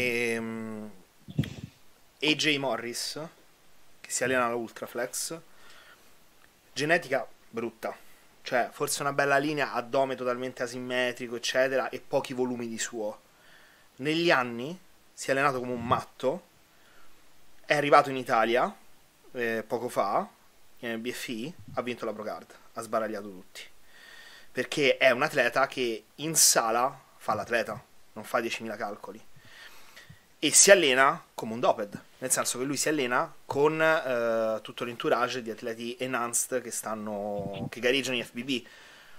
Ehm, A J Morris, che si allena alla Ultraflex, genetica brutta. Cioè, forse una bella linea, addome totalmente asimmetrico, eccetera, e pochi volumi di suo. Negli anni si è allenato come un matto, è arrivato in Italia eh, poco fa, in B F I, ha vinto la Procard, ha sbaragliato tutti. Perché è un atleta che in sala fa l'atleta, non fa diecimila calcoli. E si allena come un doped, nel senso che lui si allena con eh, tutto l'entourage di atleti enhanced che stanno che gareggiano in F B B.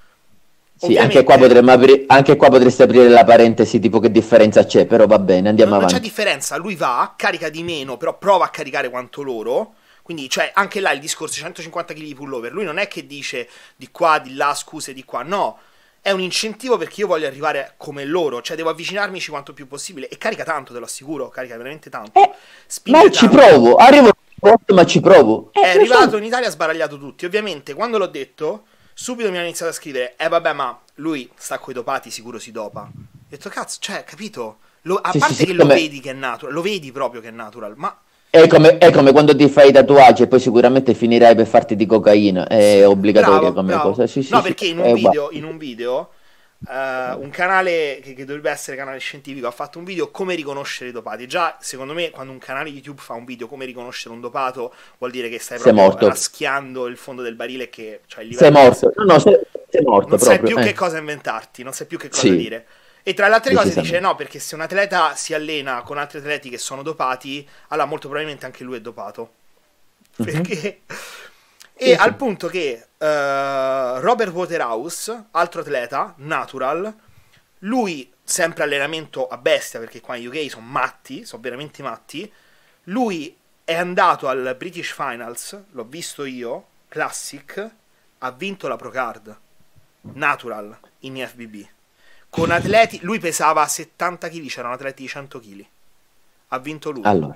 Sì, anche qua, potremmo apri- anche qua potresti aprire la parentesi tipo che differenza c'è, però va bene, andiamo non, avanti. Non c'è differenza, lui va, carica di meno, però prova a caricare quanto loro. Quindi, cioè, anche là il discorso centocinquanta chili di pullover, lui non è che dice di qua, di là, scuse, di qua, no. È un incentivo perché io voglio arrivare come loro, cioè devo avvicinarmici quanto più possibile. E carica tanto, te lo assicuro, carica veramente tanto. Eh, ma tanto. ci provo, arrivo ma ci provo. Eh, è arrivato so. In Italia, ha sbaragliato tutti. Ovviamente, quando l'ho detto, subito mi hanno iniziato a scrivere, eh vabbè, ma lui sta coi dopati, sicuro si dopa. Ho detto, cazzo, cioè, capito? Lo, a sì, parte sì, che sì, lo come... vedi che è natural, lo vedi proprio che è natural, ma... È come, è come quando ti fai i tatuaggi e poi sicuramente finirai per farti di cocaina, è sì, obbligatoria bravo, come bravo. cosa. Sì, sì, no, sì, perché in un video, in un video uh, un canale che, che dovrebbe essere canale scientifico ha fatto un video come riconoscere i dopati. Già, secondo me, quando un canale YouTube fa un video come riconoscere un dopato, vuol dire che stai proprio morto. raschiando il fondo del barile, che cioè, il sei morto, no, no, sei, sei morto non proprio. sai più eh. che cosa inventarti, non sai più che cosa sì. dire. E tra le altre cose dice no, perché se un atleta si allena con altri atleti che sono dopati, allora molto probabilmente anche lui è dopato. Mm-hmm. Perché... e sì, al sì. punto che uh, Robert Waterhouse, altro atleta, natural, lui, sempre allenamento a bestia, perché qua in U K sono matti, sono veramente matti, lui è andato al British Finals, l'ho visto io, Classic, ha vinto la Procard, natural, in F B B. Con atleti, lui pesava settanta chili, c'erano atleti di cento chili. Ha vinto lui. Allora,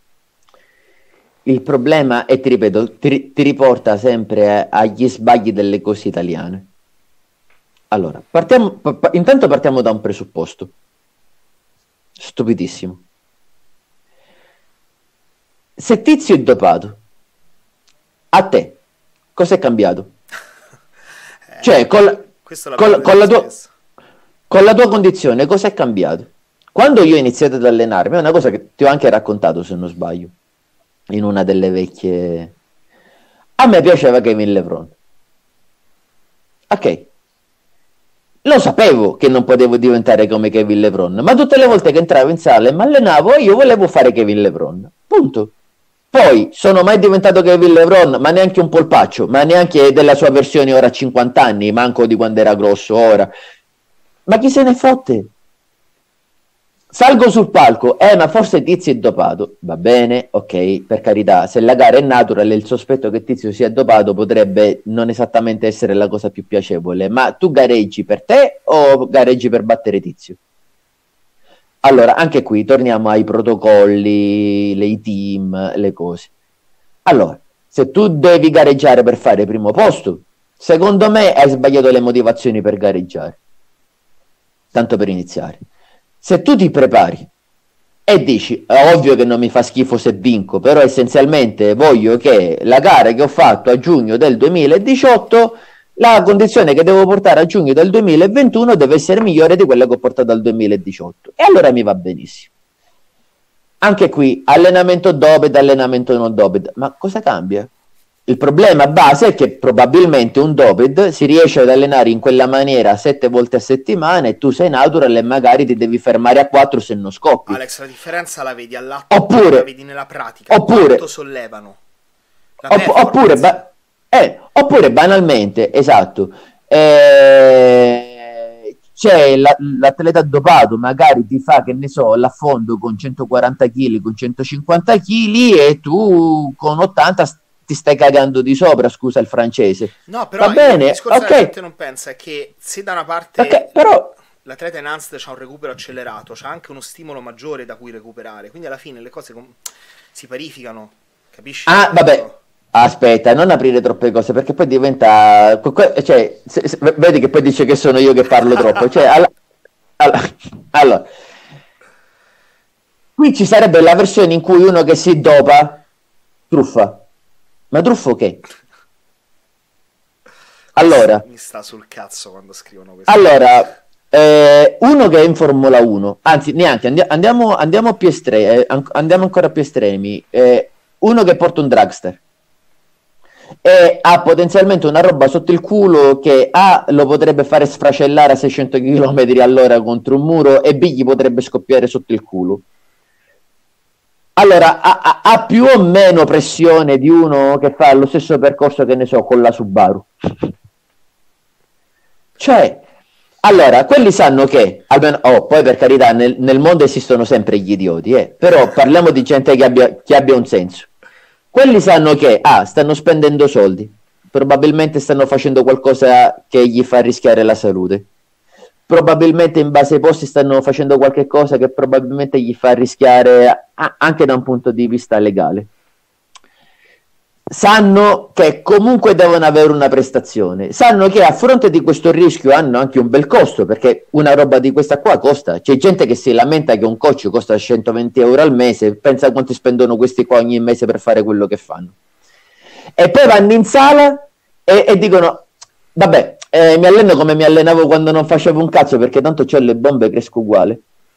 il problema, e ti ripeto, ti, ti riporta sempre agli sbagli delle cose italiane. Allora, partiamo, pa, intanto partiamo da un presupposto. Stupidissimo. Se Tizio è dopato, a te, cosa è cambiato? eh, cioè, con, con, con la tua... Con la tua condizione cosa è cambiato? Quando io ho iniziato ad allenarmi, è una cosa che ti ho anche raccontato se non sbaglio, in una delle vecchie... A me piaceva Kevin LeBron. Ok. Lo sapevo che non potevo diventare come Kevin LeBron, ma tutte le volte che entravo in sala e mi allenavo, io volevo fare Kevin LeBron. Punto. Poi, sono mai diventato Kevin LeBron, ma neanche un polpaccio, ma neanche della sua versione ora a cinquanta anni, manco di quando era grosso ora. Ma chi se ne fotte? Salgo sul palco, eh ma forse Tizio è dopato, va bene, ok, per carità, se la gara è natural e il sospetto che Tizio sia dopato potrebbe non esattamente essere la cosa più piacevole, ma tu gareggi per te o gareggi per battere Tizio? Allora, anche qui torniamo ai protocolli, le team, le cose. Allora, se tu devi gareggiare per fare primo posto, secondo me hai sbagliato le motivazioni per gareggiare. Tanto per iniziare, se tu ti prepari e dici è ovvio che non mi fa schifo se vinco, però essenzialmente voglio che la gara che ho fatto a giugno del duemiladiciotto, la condizione che devo portare a giugno del duemilaventuno deve essere migliore di quella che ho portato al duemiladiciotto, e allora mi va benissimo. Anche qui allenamento doped, allenamento non doped, ma cosa cambia? Il problema base è che probabilmente un doped si riesce ad allenare in quella maniera sette volte a settimana e tu sei natural e magari ti devi fermare a quattro se non scoppi. Alex, la differenza la vedi all'atto, oppure, la vedi nella pratica, oppure, quanto sollevano. Opp- oppure, ba- eh, oppure banalmente, esatto, eh, c'è la- l'atleta dopato, magari ti fa, che ne so, l'affondo con centoquaranta chili, con centocinquanta chili e tu con ottanta ti stai cagando di sopra, scusa il francese. No, però va bene, il discorso ok. che la gente non pensa è che se da una parte okay, però... l'atleta enhanced c'ha un recupero accelerato, c'ha anche uno stimolo maggiore da cui recuperare, quindi alla fine le cose com- si parificano, capisci? Ah, vabbè, Aspetta, non aprire troppe cose perché poi diventa... Cioè, se, se, vedi che poi dice che sono io che parlo troppo. Cioè, alla, alla, allora, qui ci sarebbe la versione in cui uno che si dopa, truffa. Ma truffo che? Allora, mi sta sul cazzo quando scrivono questo. Allora, eh, uno che è in Formula uno, anzi neanche, andi- andiamo, andiamo più estremi, andiamo ancora più estremi. Eh, uno che porta un dragster e ha potenzialmente una roba sotto il culo che A lo potrebbe fare sfracellare a seicento chilometri all'ora contro un muro e B gli potrebbe scoppiare sotto il culo. Allora, ha, ha- ha più o meno pressione di uno che fa lo stesso percorso, che ne so, con la Subaru. Cioè, allora, quelli sanno che, almeno, oh, poi per carità, nel, nel mondo esistono sempre gli idioti, eh, però parliamo di gente che abbia, che abbia un senso. Quelli sanno che, ah, stanno spendendo soldi, probabilmente stanno facendo qualcosa che gli fa rischiare la salute, probabilmente in base ai posti stanno facendo qualche cosa che probabilmente gli fa rischiare a- anche da un punto di vista legale. Sanno che comunque devono avere una prestazione, sanno che a fronte di questo rischio hanno anche un bel costo, perché una roba di questa qua costa. C'è gente che si lamenta che un coach costa centoventi euro al mese, pensa quanti spendono questi qua ogni mese per fare quello che fanno, e poi vanno in sala e, e dicono vabbè, eh, mi alleno come mi allenavo quando non facevo un cazzo, perché tanto c'ho le bombe, cresco uguale.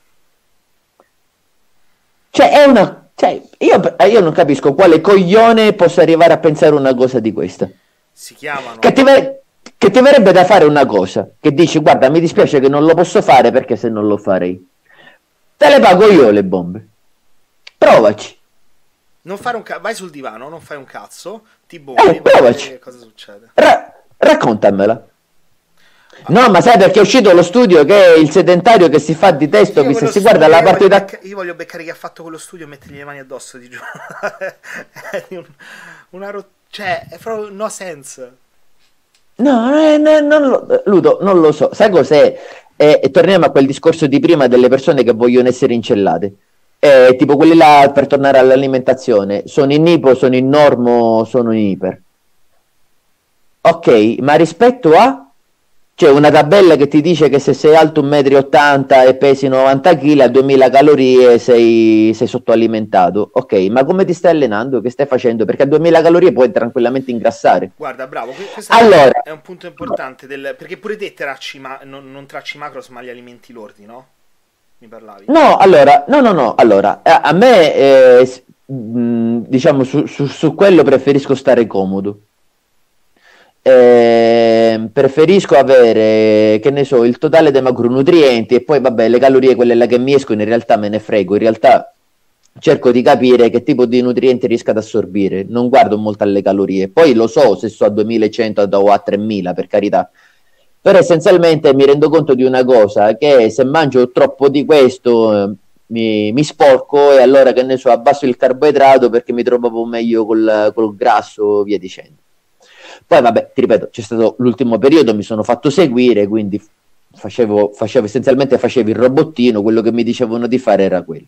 Cioè, è una. Cioè, io, io non capisco quale coglione possa arrivare a pensare una cosa di questa. Si chiamano... Che ti, ver- che ti verrebbe da fare una cosa, che dici, guarda, mi dispiace che non lo posso fare perché se non lo farei. Te le pago io le bombe. Provaci. Non fare un ca- vai sul divano, non fai un cazzo, ti bombi, Eh, provaci. che cosa succede? Ra- raccontamela. No, ma sai perché è uscito lo studio che è il sedentario che si fa di testo, Io che se quello si studio- guarda la io voglio partita... becca- io voglio beccare chi ha fatto quello studio e mettergli le mani addosso, ti giuro. È un- una ro- cioè, è proprio no sense. No, eh, no, non lo, Ludo, non lo so. Sai cos'è? Eh, e torniamo a quel discorso di prima delle persone che vogliono essere incellate. Eh, tipo quelli là, per tornare all'alimentazione, sono in ipo, sono in normo, sono in iper. Ok, ma rispetto a... C'è una tabella che ti dice che se sei alto un metro e ottanta m e pesi novanta chili a duemila calorie sei, sei sottoalimentato. Ok, ma come ti stai allenando? Che stai facendo? Perché a duemila calorie puoi tranquillamente ingrassare. Guarda, bravo, que- questo Allora, è un punto importante, del- perché pure te tracci ma- non, non tracci macros ma gli alimenti lordi, no? Mi parlavi. no, allora, no, no, no, allora, a, a me, eh, s- mh, diciamo, su, su, su quello preferisco stare comodo. Eh, preferisco avere, che ne so, il totale dei macronutrienti e poi, vabbè, le calorie, quelle là che mi escono, in realtà me ne frego, in realtà cerco di capire che tipo di nutrienti riesco ad assorbire, non guardo molto alle calorie, poi lo so se sto a duemilacento o a tremila, per carità, però essenzialmente mi rendo conto di una cosa, che se mangio troppo di questo eh, mi, mi sporco e allora, che ne so, abbasso il carboidrato perché mi trovavo meglio col, col grasso, via dicendo. Poi vabbè, ti ripeto, c'è stato l'ultimo periodo, mi sono fatto seguire, quindi facevo, facevo essenzialmente facevo il robottino, quello che mi dicevano di fare era quello.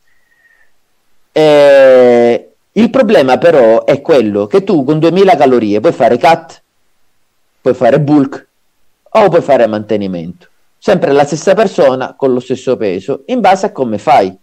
Eh, il problema però è quello che tu con duemila calorie puoi fare cut, puoi fare bulk o puoi fare mantenimento. Sempre la stessa persona con lo stesso peso, in base a come fai.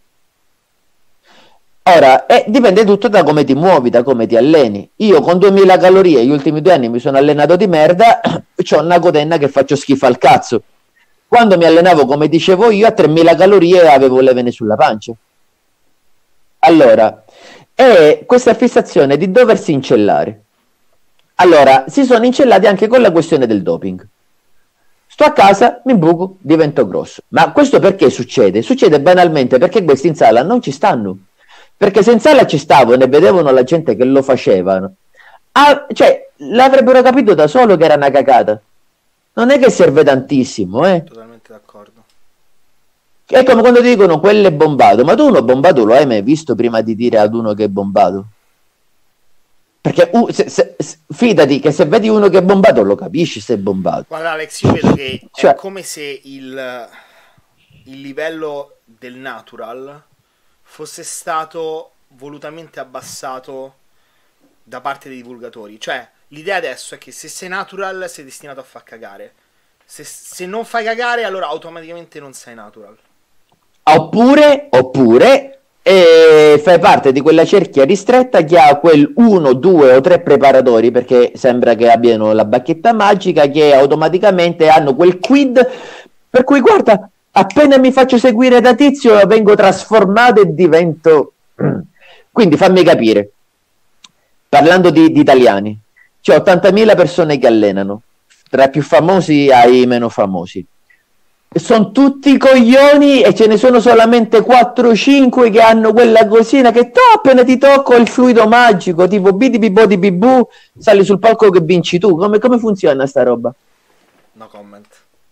Ora, eh, dipende tutto da come ti muovi, da come ti alleni. Io con duemila calorie gli ultimi due anni mi sono allenato di merda, ho una codenna che faccio schifo al cazzo. Quando mi allenavo, come dicevo io, a tremila calorie avevo le vene sulla pancia. Allora, è questa fissazione di doversi incellare. Allora, si sono incellati anche con la questione del doping. Sto a casa, mi buco, divento grosso. Ma questo perché succede? Succede banalmente perché questi in sala non ci stanno. Perché se in sala ci stavano e vedevano la gente che lo facevano, ah, cioè, l'avrebbero capito da solo che era una cagata. Non è che serve tantissimo, eh. Totalmente d'accordo. È come quando ti dicono quello è bombato, ma tu uno bombato lo hai mai visto prima di dire ad uno che è bombato? Perché uh, se, se, se, fidati che se vedi uno che è bombato lo capisci se è bombato. Guarda Alex, io vedo che cioè, è come se il, il livello del natural fosse stato volutamente abbassato da parte dei divulgatori. Cioè, l'idea adesso è che se sei natural sei destinato a far cagare. Se, se non fai cagare, allora automaticamente non sei natural. Oppure, oppure e fai parte di quella cerchia ristretta che ha quel uno, due o tre preparatori, perché sembra che abbiano la bacchetta magica, che automaticamente hanno quel quid per cui, guarda, appena mi faccio seguire da Tizio vengo trasformato e divento... Quindi fammi capire, parlando di, di italiani, c'è ottantamila persone che allenano, tra i più famosi ai meno famosi. Sono tutti coglioni e ce ne sono solamente quattro cinque che hanno quella cosina che to, appena ti tocco il fluido magico, tipo bidibibo di bibù, sali sul palco che vinci tu. Come, come funziona sta roba? No comment.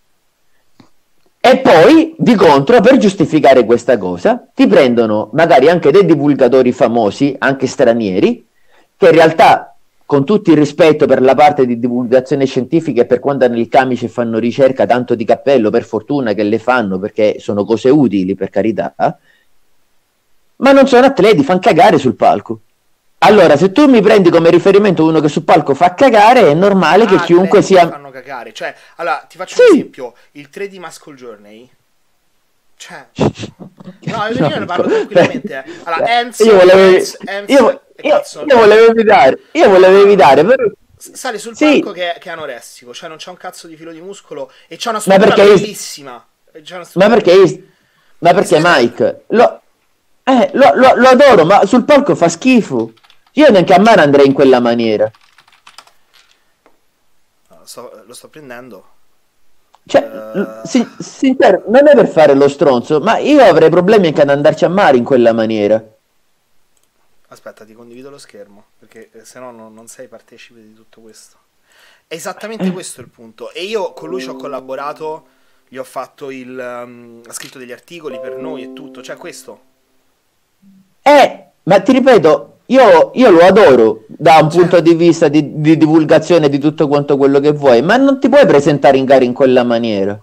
E poi, di contro, per giustificare questa cosa, ti prendono magari anche dei divulgatori famosi, anche stranieri, che in realtà, con tutto il rispetto per la parte di divulgazione scientifica e per quando nel camice fanno ricerca, tanto di cappello, per fortuna che le fanno, perché sono cose utili, per carità, ma non sono atleti, fanno cagare sul palco. Allora, se tu mi prendi come riferimento uno che sul palco fa cagare, è normale ah, che chiunque sia... fanno cagare. Cioè, allora, ti faccio sì. un esempio. Il tre D Muscle Journey. Cioè... No, io ne parlo tranquillamente. Eh. Allora, Enzo... Io volevo, Enzo, Enzo, io, io, cazzo, io volevo evitare, io volevo evitare, però... Sale sul sì. palco che è, che è anoressico, cioè non c'è un cazzo di filo di muscolo e c'è una struttura bellissima. Una struttura ma perché... Ma perché Mike... Lo, eh, lo, lo, lo adoro, ma sul palco fa schifo. Io neanche a mare andrei in quella maniera. Lo sto, lo sto prendendo. Cioè, uh... si, sincero, non è per fare lo stronzo, ma io avrei problemi anche ad andarci a mare in quella maniera. Aspetta, ti condivido lo schermo, perché se no non, non sei partecipe di tutto questo. È esattamente questo il punto. E io con lui ci ho collaborato, gli ho fatto il... Um, ha scritto degli articoli per noi e tutto, cioè questo. Eh, ma ti ripeto... Io, io lo adoro da un certo. punto di vista di, di divulgazione di tutto quanto quello che vuoi, ma non ti puoi presentare in gara in quella maniera.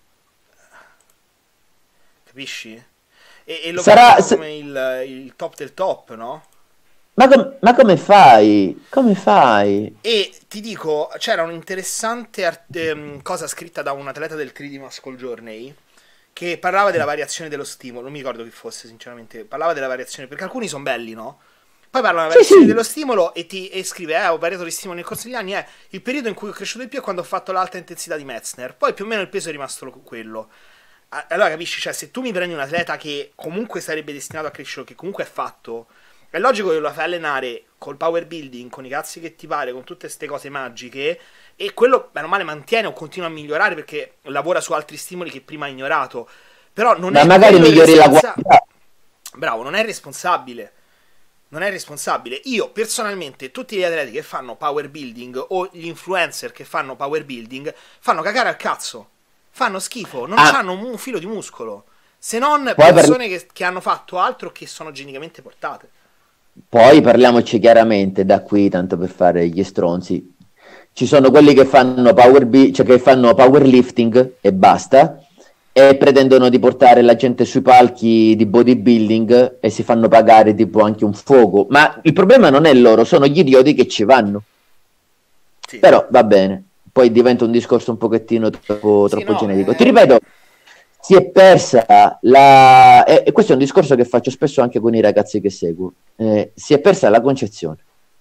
Capisci? E, e lo Sarà come il, il top del top, no? Ma, com ma come fai? Come fai? E ti dico, c'era un'interessante ehm, cosa scritta da un atleta del tre D Muscle Journey che parlava della variazione dello stimolo, non mi ricordo chi fosse sinceramente, parlava della variazione, perché alcuni sono belli, no? Poi parla della variazione sì, sì. dello stimolo e, ti, e scrive, eh, ho variato di stimolo nel corso degli anni, è il periodo in cui ho cresciuto di più è quando ho fatto l'alta intensità di Metzner, poi più o meno il peso è rimasto quello. Allora capisci, cioè se tu mi prendi un atleta che comunque sarebbe destinato a crescere, che comunque è fatto, è logico che lo fai allenare col power building, con i cazzi che ti pare, con tutte queste cose magiche, e quello bene o male mantiene o continua a migliorare perché lavora su altri stimoli che prima ha ignorato, però non ma è magari migliori la qualità. Bravo, non è responsabile. Non è responsabile. Io personalmente tutti gli atleti che fanno power building o gli influencer che fanno power building fanno cagare al cazzo, fanno schifo, non ah. hanno un filo di muscolo, se non Poi persone per... che, che hanno fatto altro che sono geneticamente portate. Poi parliamoci chiaramente da qui, tanto per fare gli stronzi, ci sono quelli che fanno power, cioè che fanno powerlifting e basta, e pretendono di portare la gente sui palchi di bodybuilding e si fanno pagare tipo anche un fuoco, ma il problema non è loro, sono gli idioti che ci vanno. Sì. Però va bene, poi diventa un discorso un pochettino troppo, troppo sì, generico. No, eh... Ti ripeto, si è persa la... e questo è un discorso che faccio spesso anche con i ragazzi che seguo, eh, si è persa la concezione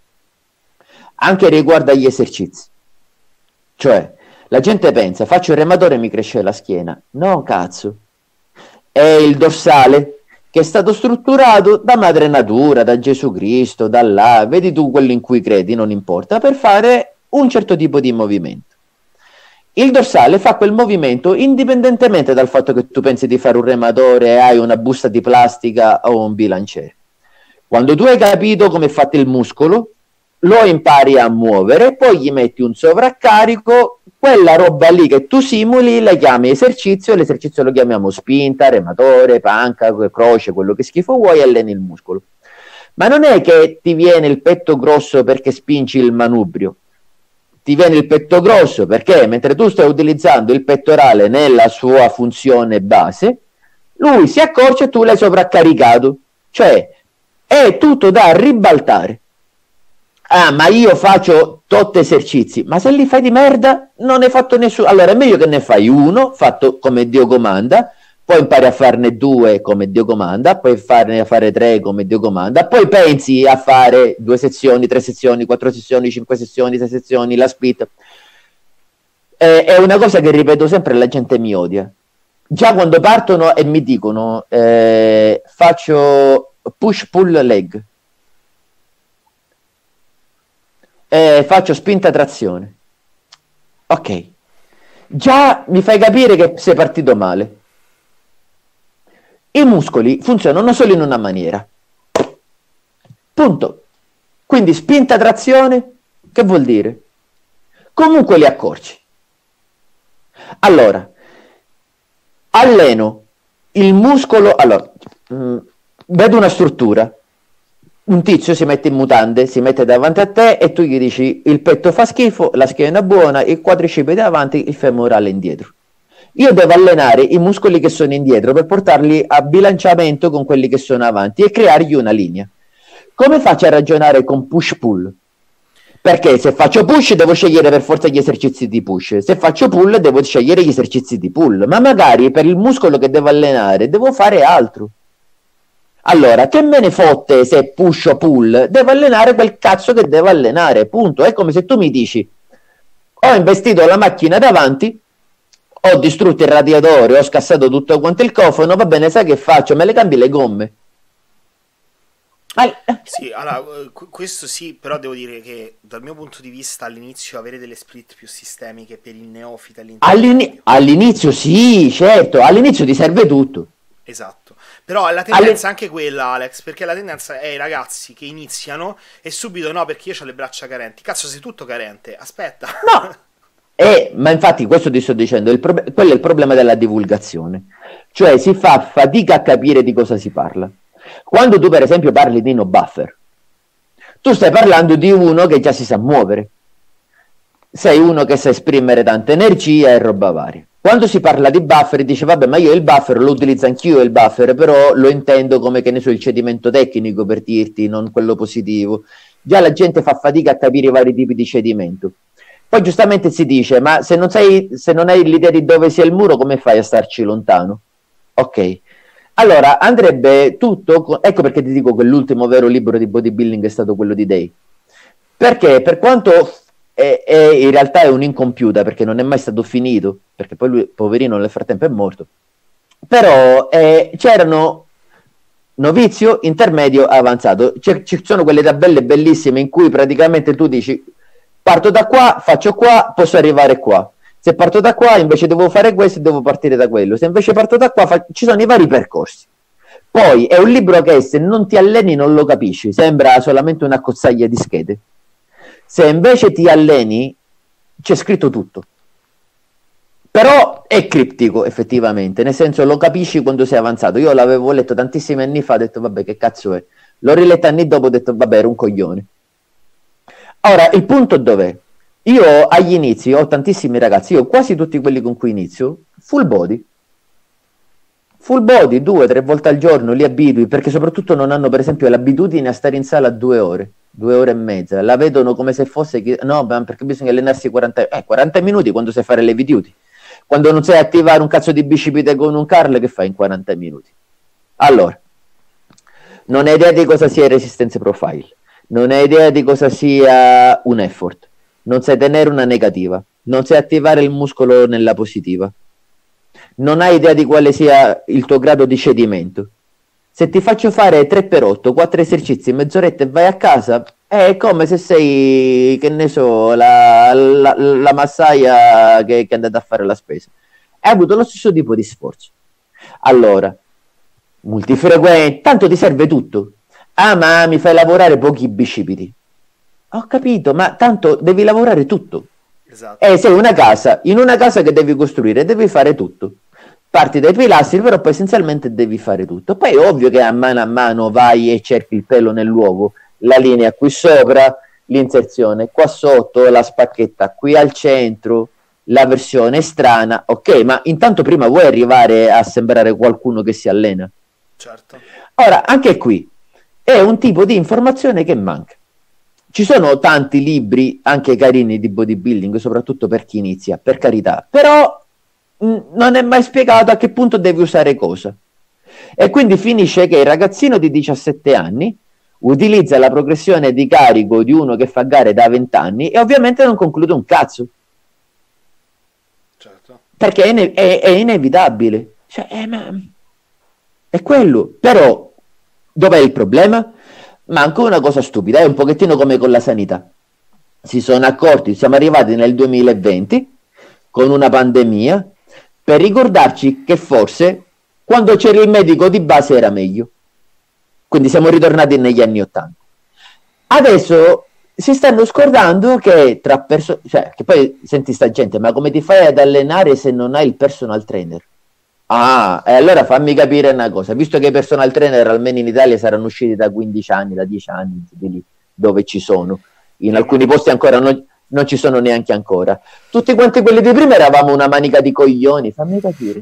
anche riguardo agli esercizi, cioè la gente pensa, faccio il rematore e mi cresce la schiena. No, cazzo. È il dorsale che è stato strutturato da madre natura, da Gesù Cristo, da là, vedi tu quello in cui credi, non importa, per fare un certo tipo di movimento. Il dorsale fa quel movimento indipendentemente dal fatto che tu pensi di fare un rematore e hai una busta di plastica o un bilanciere. Quando tu hai capito come è fatto il muscolo, lo impari a muovere, poi gli metti un sovraccarico, quella roba lì che tu simuli la chiami esercizio, l'esercizio lo chiamiamo spinta, rematore, panca, croce, quello che schifo vuoi, alleni il muscolo. Ma non è che ti viene il petto grosso perché spingi il manubrio, ti viene il petto grosso perché mentre tu stai utilizzando il pettorale nella sua funzione base, lui si accorcia e tu l'hai sovraccaricato, cioè è tutto da ribaltare. ah, ma io faccio tot esercizi, ma se li fai di merda non hai fatto nessuno. Allora è meglio che ne fai uno fatto come Dio comanda, poi impari a farne due come Dio comanda, poi farne a fare tre come Dio comanda, poi pensi a fare due sezioni, tre sezioni, quattro sezioni, cinque sezioni, sei sezioni, la split. Eh, è una cosa che ripeto sempre, la gente mi odia. Già quando partono e mi dicono eh, faccio push pull leg, eh, faccio spinta trazione, ok, già mi fai capire che sei partito male. I muscoli funzionano solo in una maniera, punto. Quindi spinta trazione, che vuol dire? Comunque li accorci. Allora, alleno il muscolo, allora, mh, vedo una struttura, un tizio si mette in mutande, si mette davanti a te e tu gli dici il petto fa schifo, la schiena è buona, il quadricipite davanti, il femorale indietro. Io devo allenare i muscoli che sono indietro per portarli a bilanciamento con quelli che sono avanti e creargli una linea. Come faccio a ragionare con push-pull? Perché se faccio push devo scegliere per forza gli esercizi di push, se faccio pull devo scegliere gli esercizi di pull, ma magari per il muscolo che devo allenare devo fare altro. Allora, che me ne fotte se push o pull? Devo allenare quel cazzo che devo allenare, punto. È come se tu mi dici, ho investito la macchina davanti, ho distrutto il radiatore, ho scassato tutto quanto il cofano, va bene, sai che faccio? Me le cambi le gomme. Sì, allora, questo sì, però devo dire che dal mio punto di vista all'inizio avere delle split più sistemiche per il neofita all'inizio, all'inizio sì, certo, all'inizio ti serve tutto. Esatto, però la tendenza è anche quella, Alex, perché la tendenza è i ragazzi che iniziano e subito no, perché io ho le braccia carenti. Cazzo, sei tutto carente, aspetta. No, eh, ma infatti questo ti sto dicendo, il prob- quello è il problema della divulgazione, cioè si fa fatica a capire di cosa si parla. Quando tu per esempio parli di no buffer, tu stai parlando di uno che già si sa muovere, sei uno che sa esprimere tanta energia e roba varia. Quando si parla di buffer dice vabbè, ma io il buffer lo utilizzo anch'io il buffer, però lo intendo come, che ne so, il cedimento tecnico, per dirti, non quello positivo. Già la gente fa fatica a capire i vari tipi di cedimento. Poi giustamente si dice, ma se non sai, se non hai l'idea di dove sia il muro, come fai a starci lontano? Ok. Allora, andrebbe tutto, con... ecco perché ti dico che l'ultimo vero libro di bodybuilding è stato quello di Day. Perché per quanto è, è, in realtà è un incompiuta, perché non è mai stato finito, perché poi lui, poverino, nel frattempo è morto, però eh, c'erano novizio, intermedio, avanzato. C'è, ci sono quelle tabelle bellissime in cui praticamente tu dici parto da qua, faccio qua, posso arrivare qua. Se parto da qua invece devo fare questo e devo partire da quello. Se invece parto da qua fa... ci sono i vari percorsi. Poi è un libro che se non ti alleni non lo capisci, sembra solamente una cozzaglia di schede. Se invece ti alleni c'è scritto tutto. Però è criptico effettivamente, nel senso lo capisci quando sei avanzato. Io l'avevo letto tantissimi anni fa, ho detto vabbè che cazzo è. L'ho riletto anni dopo, ho detto vabbè era un coglione. Ora il punto dov'è? Io agli inizi ho tantissimi ragazzi, io quasi tutti quelli con cui inizio, full body. Full body, due, tre volte al giorno, li abitui, perché soprattutto non hanno per esempio l'abitudine a stare in sala due ore, due ore e mezza. La vedono come se fosse, no, perché bisogna allenarsi quaranta, eh, quaranta minuti quando sai fare le heavy duty. Quando non sai attivare un cazzo di bicipite con un curl, che fai in quaranta minuti? Allora, non hai idea di cosa sia il resistance profile, non hai idea di cosa sia un effort. Non sai tenere una negativa, non sai attivare il muscolo nella positiva, non hai idea di quale sia il tuo grado di cedimento. Se ti faccio fare tre per otto, quattro esercizi, mezz'oretta e vai a casa, è come se sei, che ne so, la, la, la massaia che, che è andata a fare la spesa. Hai avuto lo stesso tipo di sforzo. Allora, multifrequente, tanto ti serve tutto. Ah, ma mi fai lavorare pochi bicipiti. Ho capito, ma tanto devi lavorare tutto. Esatto. E sei una casa, in una casa che devi costruire, devi fare tutto. Parti dai pilastri, però poi essenzialmente devi fare tutto. Poi è ovvio che a mano a mano vai e cerchi il pelo nell'uovo, la linea qui sopra, l'inserzione qua sotto, la spacchetta qui al centro, la versione strana. Ok, ma intanto prima vuoi arrivare a sembrare qualcuno che si allena. Certo. Ora, anche qui, è un tipo di informazione che manca. ci sono tanti libri, anche carini, di bodybuilding, soprattutto per chi inizia, per carità, però mh, non è mai spiegato a che punto devi usare cosa. E quindi finisce che il ragazzino di diciassette anni utilizza la progressione di carico di uno che fa gare da venti anni e ovviamente non conclude un cazzo. Certo. Perché è, ine- è- è inevitabile. Cioè, è, ma... è quello. Però, dov'è il problema? Manca una cosa stupida, è un pochettino come con la sanità. Si sono accorti, siamo arrivati nel duemilaventi, con una pandemia, per ricordarci che forse quando c'era il medico di base era meglio. Quindi siamo ritornati negli anni ottanta. Adesso si stanno scordando che tra persone, cioè, che poi senti sta gente, ma come ti fai ad allenare se non hai il personal trainer? Ah, e allora fammi capire una cosa, visto che i personal trainer almeno in Italia saranno usciti da quindici anni, da dieci anni, di lì, dove ci sono, in alcuni posti ancora non, non ci sono neanche ancora. Tutti quanti quelli di prima eravamo una manica di coglioni, fammi capire.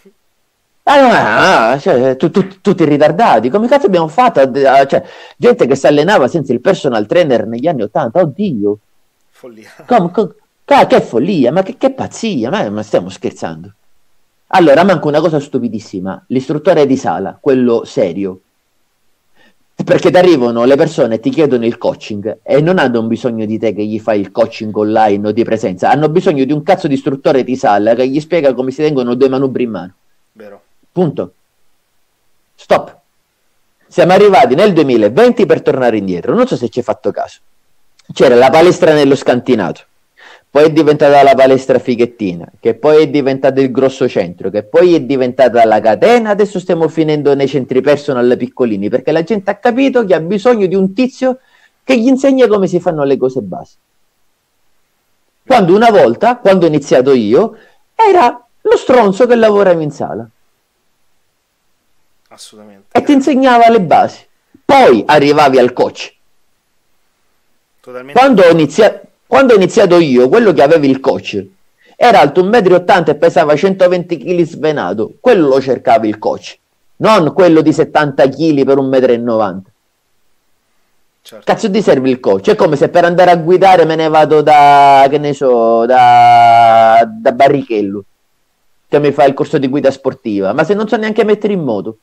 Ah, cioè, tu, tu, tutti ritardati, come cazzo abbiamo fatto? A, cioè, gente che si allenava senza il personal trainer negli anni ottanta, oddio. Follia. Come, co, che follia, ma che, che pazzia, ma, ma stiamo scherzando. Allora, manca una cosa stupidissima, l'istruttore di sala, quello serio. Perché ti arrivano le persone e ti chiedono il coaching e non hanno bisogno di te che gli fai il coaching online o di presenza, hanno bisogno di un cazzo di istruttore di sala che gli spiega come si tengono due manubri in mano. Vero. Punto. Stop. Siamo arrivati nel duemilaventi per tornare indietro. Non so se ci hai fatto caso. C'era la palestra nello scantinato, poi è diventata la palestra fighettina, che poi è diventata il grosso centro, che poi è diventata la catena. Adesso stiamo finendo nei centri personal piccolini, perché la gente ha capito che ha bisogno di un tizio che gli insegna come si fanno le cose base. Quando una volta, quando ho iniziato io, era lo stronzo che lavorava in sala. Assolutamente. E ti insegnava le basi. Poi arrivavi al coach. Totalmente. Quando ho, inizia- quando ho iniziato io, quello che aveva il coach era alto un metro e ottanta e pesava centoventi chili svenato. Quello lo cercava il coach, non quello di settanta chili per un metro e novanta. Certo. Cazzo ti serve il coach? È come se per andare a guidare me ne vado da, che ne so, da, da Barrichello, che mi fa il corso di guida sportiva, ma se non so neanche mettere in moto.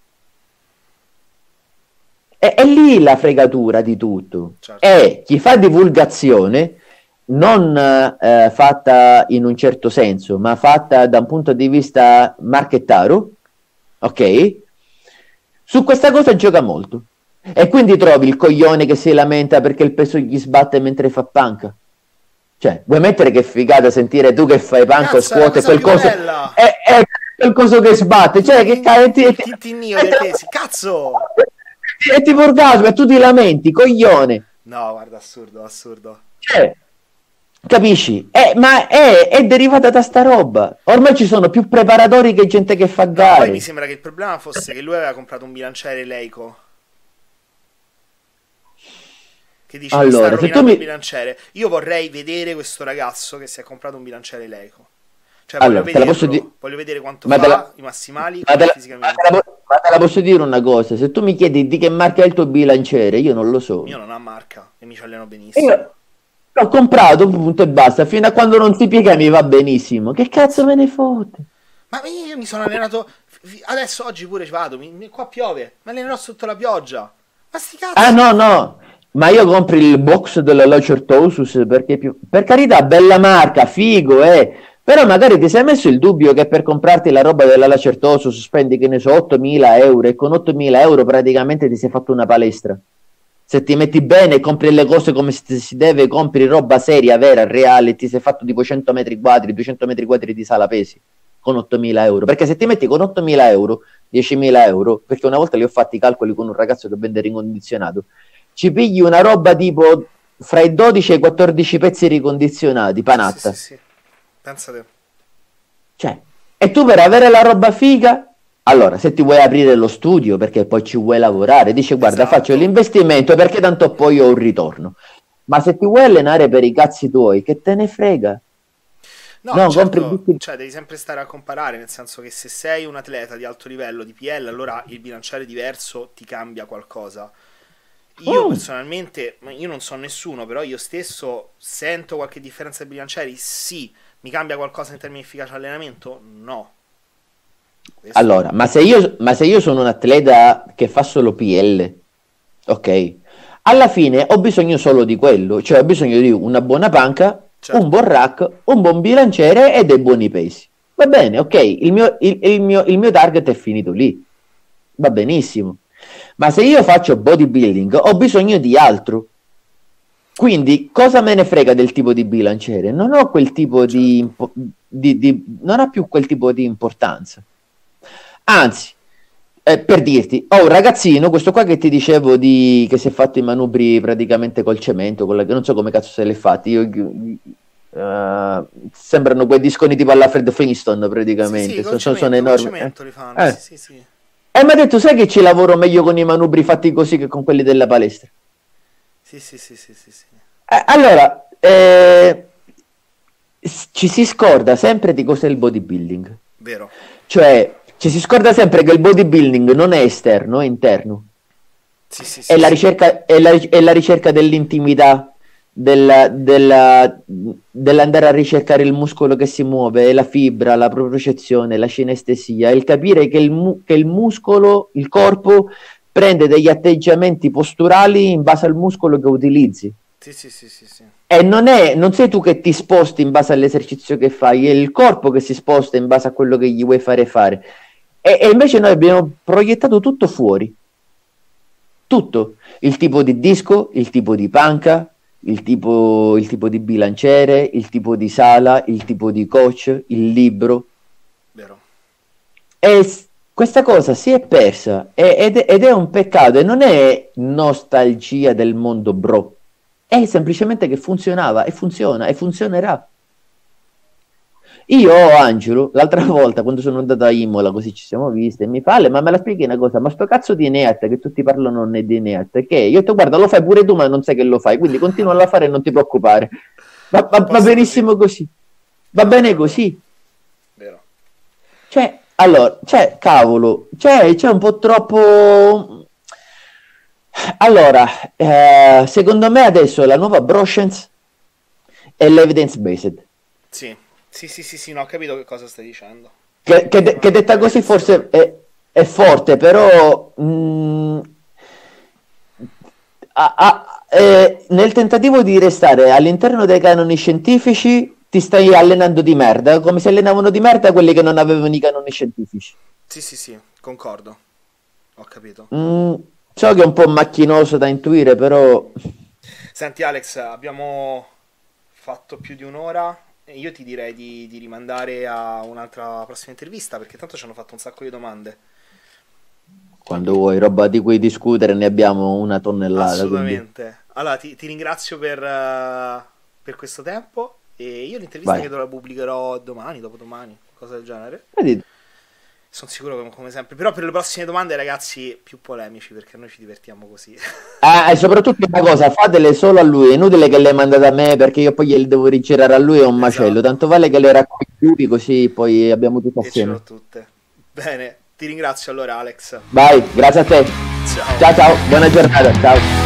È, è lì la fregatura di tutto. Certo. E chi fa divulgazione non eh, fatta in un certo senso, ma fatta da un punto di vista marchettaro, ok? Su questa cosa gioca molto. E quindi trovi il coglione che si lamenta perché il peso gli sbatte mentre fa panca. Cioè, vuoi mettere che figata sentire tu che fai panca o scuote quel coso, è, è quel coso che sbatte, cioè che cazzo ti, tintinio del pesi, cazzo! È tipo orgasmo e tu ti lamenti, coglione. No, guarda, assurdo, assurdo. Cioè, capisci? Eh, ma è, è derivata da sta roba. Ormai ci sono più preparatori che gente che fa gare. No, poi mi sembra che il problema fosse che lui aveva comprato un bilanciere Leico. Che dice allora, che sta se tu mi... il bilanciere. Io vorrei vedere questo ragazzo che si è comprato un bilanciere Leico. Cioè, allora, voglio, vederlo, posso di... voglio vedere quanto ma fa, la... i massimali, ma te la... fisicamente. Ma te, la... ma te la posso dire una cosa, se tu mi chiedi di che marca è il tuo bilanciere, io non lo so. Io non ho marca e mi ci alleno benissimo. Io l'ho comprato, punto e basta, fino a quando non si piega mi va benissimo. Che cazzo me ne fotte? Ma io mi sono allenato, adesso oggi pure ci vado, mi... qua piove, mi allenerò sotto la pioggia. Ma sti cazzo! Ah no, no! Ma io compro il box della Lacertosus perché più... per carità, bella marca, figo, eh. Però magari ti sei messo il dubbio che per comprarti la roba della Lacertosus spendi, che ne so, ottomila euro e con ottomila euro praticamente ti sei fatto una palestra. Se ti metti bene, compri le cose come si deve, compri roba seria, vera, reale, ti sei fatto tipo cento metri quadri, duecento metri quadri di sala pesi con ottomila euro. Perché se ti metti con ottomila euro, diecimila euro, perché una volta li ho fatti i calcoli con un ragazzo che vende ricondizionato, ci pigli una roba tipo fra i dodici e i quattordici pezzi ricondizionati, panatta. Sì, sì, sì. Pensate. Cioè, e tu per avere la roba figa, allora, se ti vuoi aprire lo studio perché poi ci vuoi lavorare, dici guarda, esatto, faccio l'investimento perché tanto poi ho un ritorno. Ma se ti vuoi allenare per i cazzi tuoi, che te ne frega? No, no, certo, compri... cioè devi sempre stare a comparare, nel senso che se sei un atleta di alto livello di P L, allora il bilanciere diverso ti cambia qualcosa. io Mm. personalmente, ma io non so nessuno, però io stesso sento qualche differenza di bilancieri? Sì. Mi cambia qualcosa in termini di efficacia allenamento? No. Questo Allora, no. ma se io, ma se io sono un atleta che fa solo P L, ok, alla fine ho bisogno solo di quello, cioè ho bisogno di una buona panca, un Certo. buon rack, un buon bilanciere e dei buoni pesi. Va bene, ok, il mio, il, il mio, il mio target è finito lì, va benissimo. Ma se io faccio bodybuilding ho bisogno di altro. Quindi cosa me ne frega del tipo di bilanciere? Non ho quel tipo di, Certo. impo- di, di non ha più quel tipo di importanza. Anzi, eh, per dirti, ho un ragazzino, questo qua che ti dicevo di, che si è fatto i manubri praticamente col cemento, con la, non so come cazzo se li è fatti, io, eh, sembrano quei disconi tipo alla Fred Flintstone Sì, sì, praticamente, col sono, sono, sono cemento, col enormi. Eh. cemento li fanno. Sì, Eh. sì, sì. E mi ha detto, sai che ci lavoro meglio con i manubri fatti così che con quelli della palestra? Sì, sì, sì, sì, sì, sì. Eh, allora, eh, s- ci si scorda sempre di cos'è il bodybuilding. Vero. Cioè, ci si scorda sempre che il bodybuilding non è esterno, è interno. Sì, sì, È sì, la sì. ricerca, è la, è la ricerca dell'intimità, della, della, dell'andare a ricercare il muscolo che si muove, la fibra, la propriocezione, la cinestesia, il capire che il, mu- che il muscolo, il corpo, prende degli atteggiamenti posturali in base al muscolo che utilizzi. Sì, sì, sì, sì, sì. E non, è, non sei tu che ti sposti in base all'esercizio che fai, è il corpo che si sposta in base a quello che gli vuoi fare fare. E, e invece noi abbiamo proiettato tutto fuori. Tutto. Il tipo di disco, il tipo di panca, il tipo, il tipo di bilanciere, il tipo di sala, il tipo di coach, il libro. Vero. E s- questa cosa si è persa e- ed, è- ed è un peccato e non è nostalgia del mondo bro, è semplicemente che funzionava e funziona e funzionerà. Io ho Angelo, l'altra volta quando sono andato a Imola, così ci siamo visti, e mi fa, Ale, ma me la spieghi una cosa, ma sto cazzo di Neat che tutti parlano non è di Neat, che io ho detto, guarda, lo fai pure tu, ma non sai che lo fai, quindi continua a fare e non ti preoccupare. Va, va- A va posto così. benissimo così, va No, bene vero, vero. così. Vero. Cioè, allora, c'è, cavolo, c'è, c'è un po' troppo... Allora, eh, secondo me adesso la nuova Broshens è l'evidence based. Sì. Sì, sì, sì, sì, no, ho capito che cosa stai dicendo. Che, che de- Sono che detta d'accordo così con te. forse è, è forte, però mh, a- a- eh, nel tentativo di restare all'interno dei canoni scientifici ti stai allenando di merda, come si allenavano di merda quelli che non avevano i canoni scientifici. Sì, sì, sì, concordo. Ho capito. Mm, so che è un po' macchinoso da intuire, però Senti Alex, abbiamo fatto più di un'ora e io ti direi di, di rimandare a un'altra prossima intervista perché tanto ci hanno fatto un sacco di domande. quando vuoi roba di cui discutere ne abbiamo una tonnellata, quindi Assolutamente. Allora, ti, ti ringrazio per, eh, per questo tempo e io l'intervista vai. credo la pubblicherò domani, dopodomani, qualcosa del genere. Vedi, Sono sicuro che come sempre. Però per le prossime domande, ragazzi, più polemici perché noi ci divertiamo così. ah, e soprattutto una cosa, fatele solo a lui, è inutile che le mandate a me perché io poi gliele devo rigirare a lui, è un macello, Esatto. tanto vale che le raccogli lui così poi abbiamo tutto E ce assieme. l'ho tutte. Bene, ti ringrazio allora, Alex. Vai, grazie a te. Ciao. Ciao ciao, buona giornata, ciao.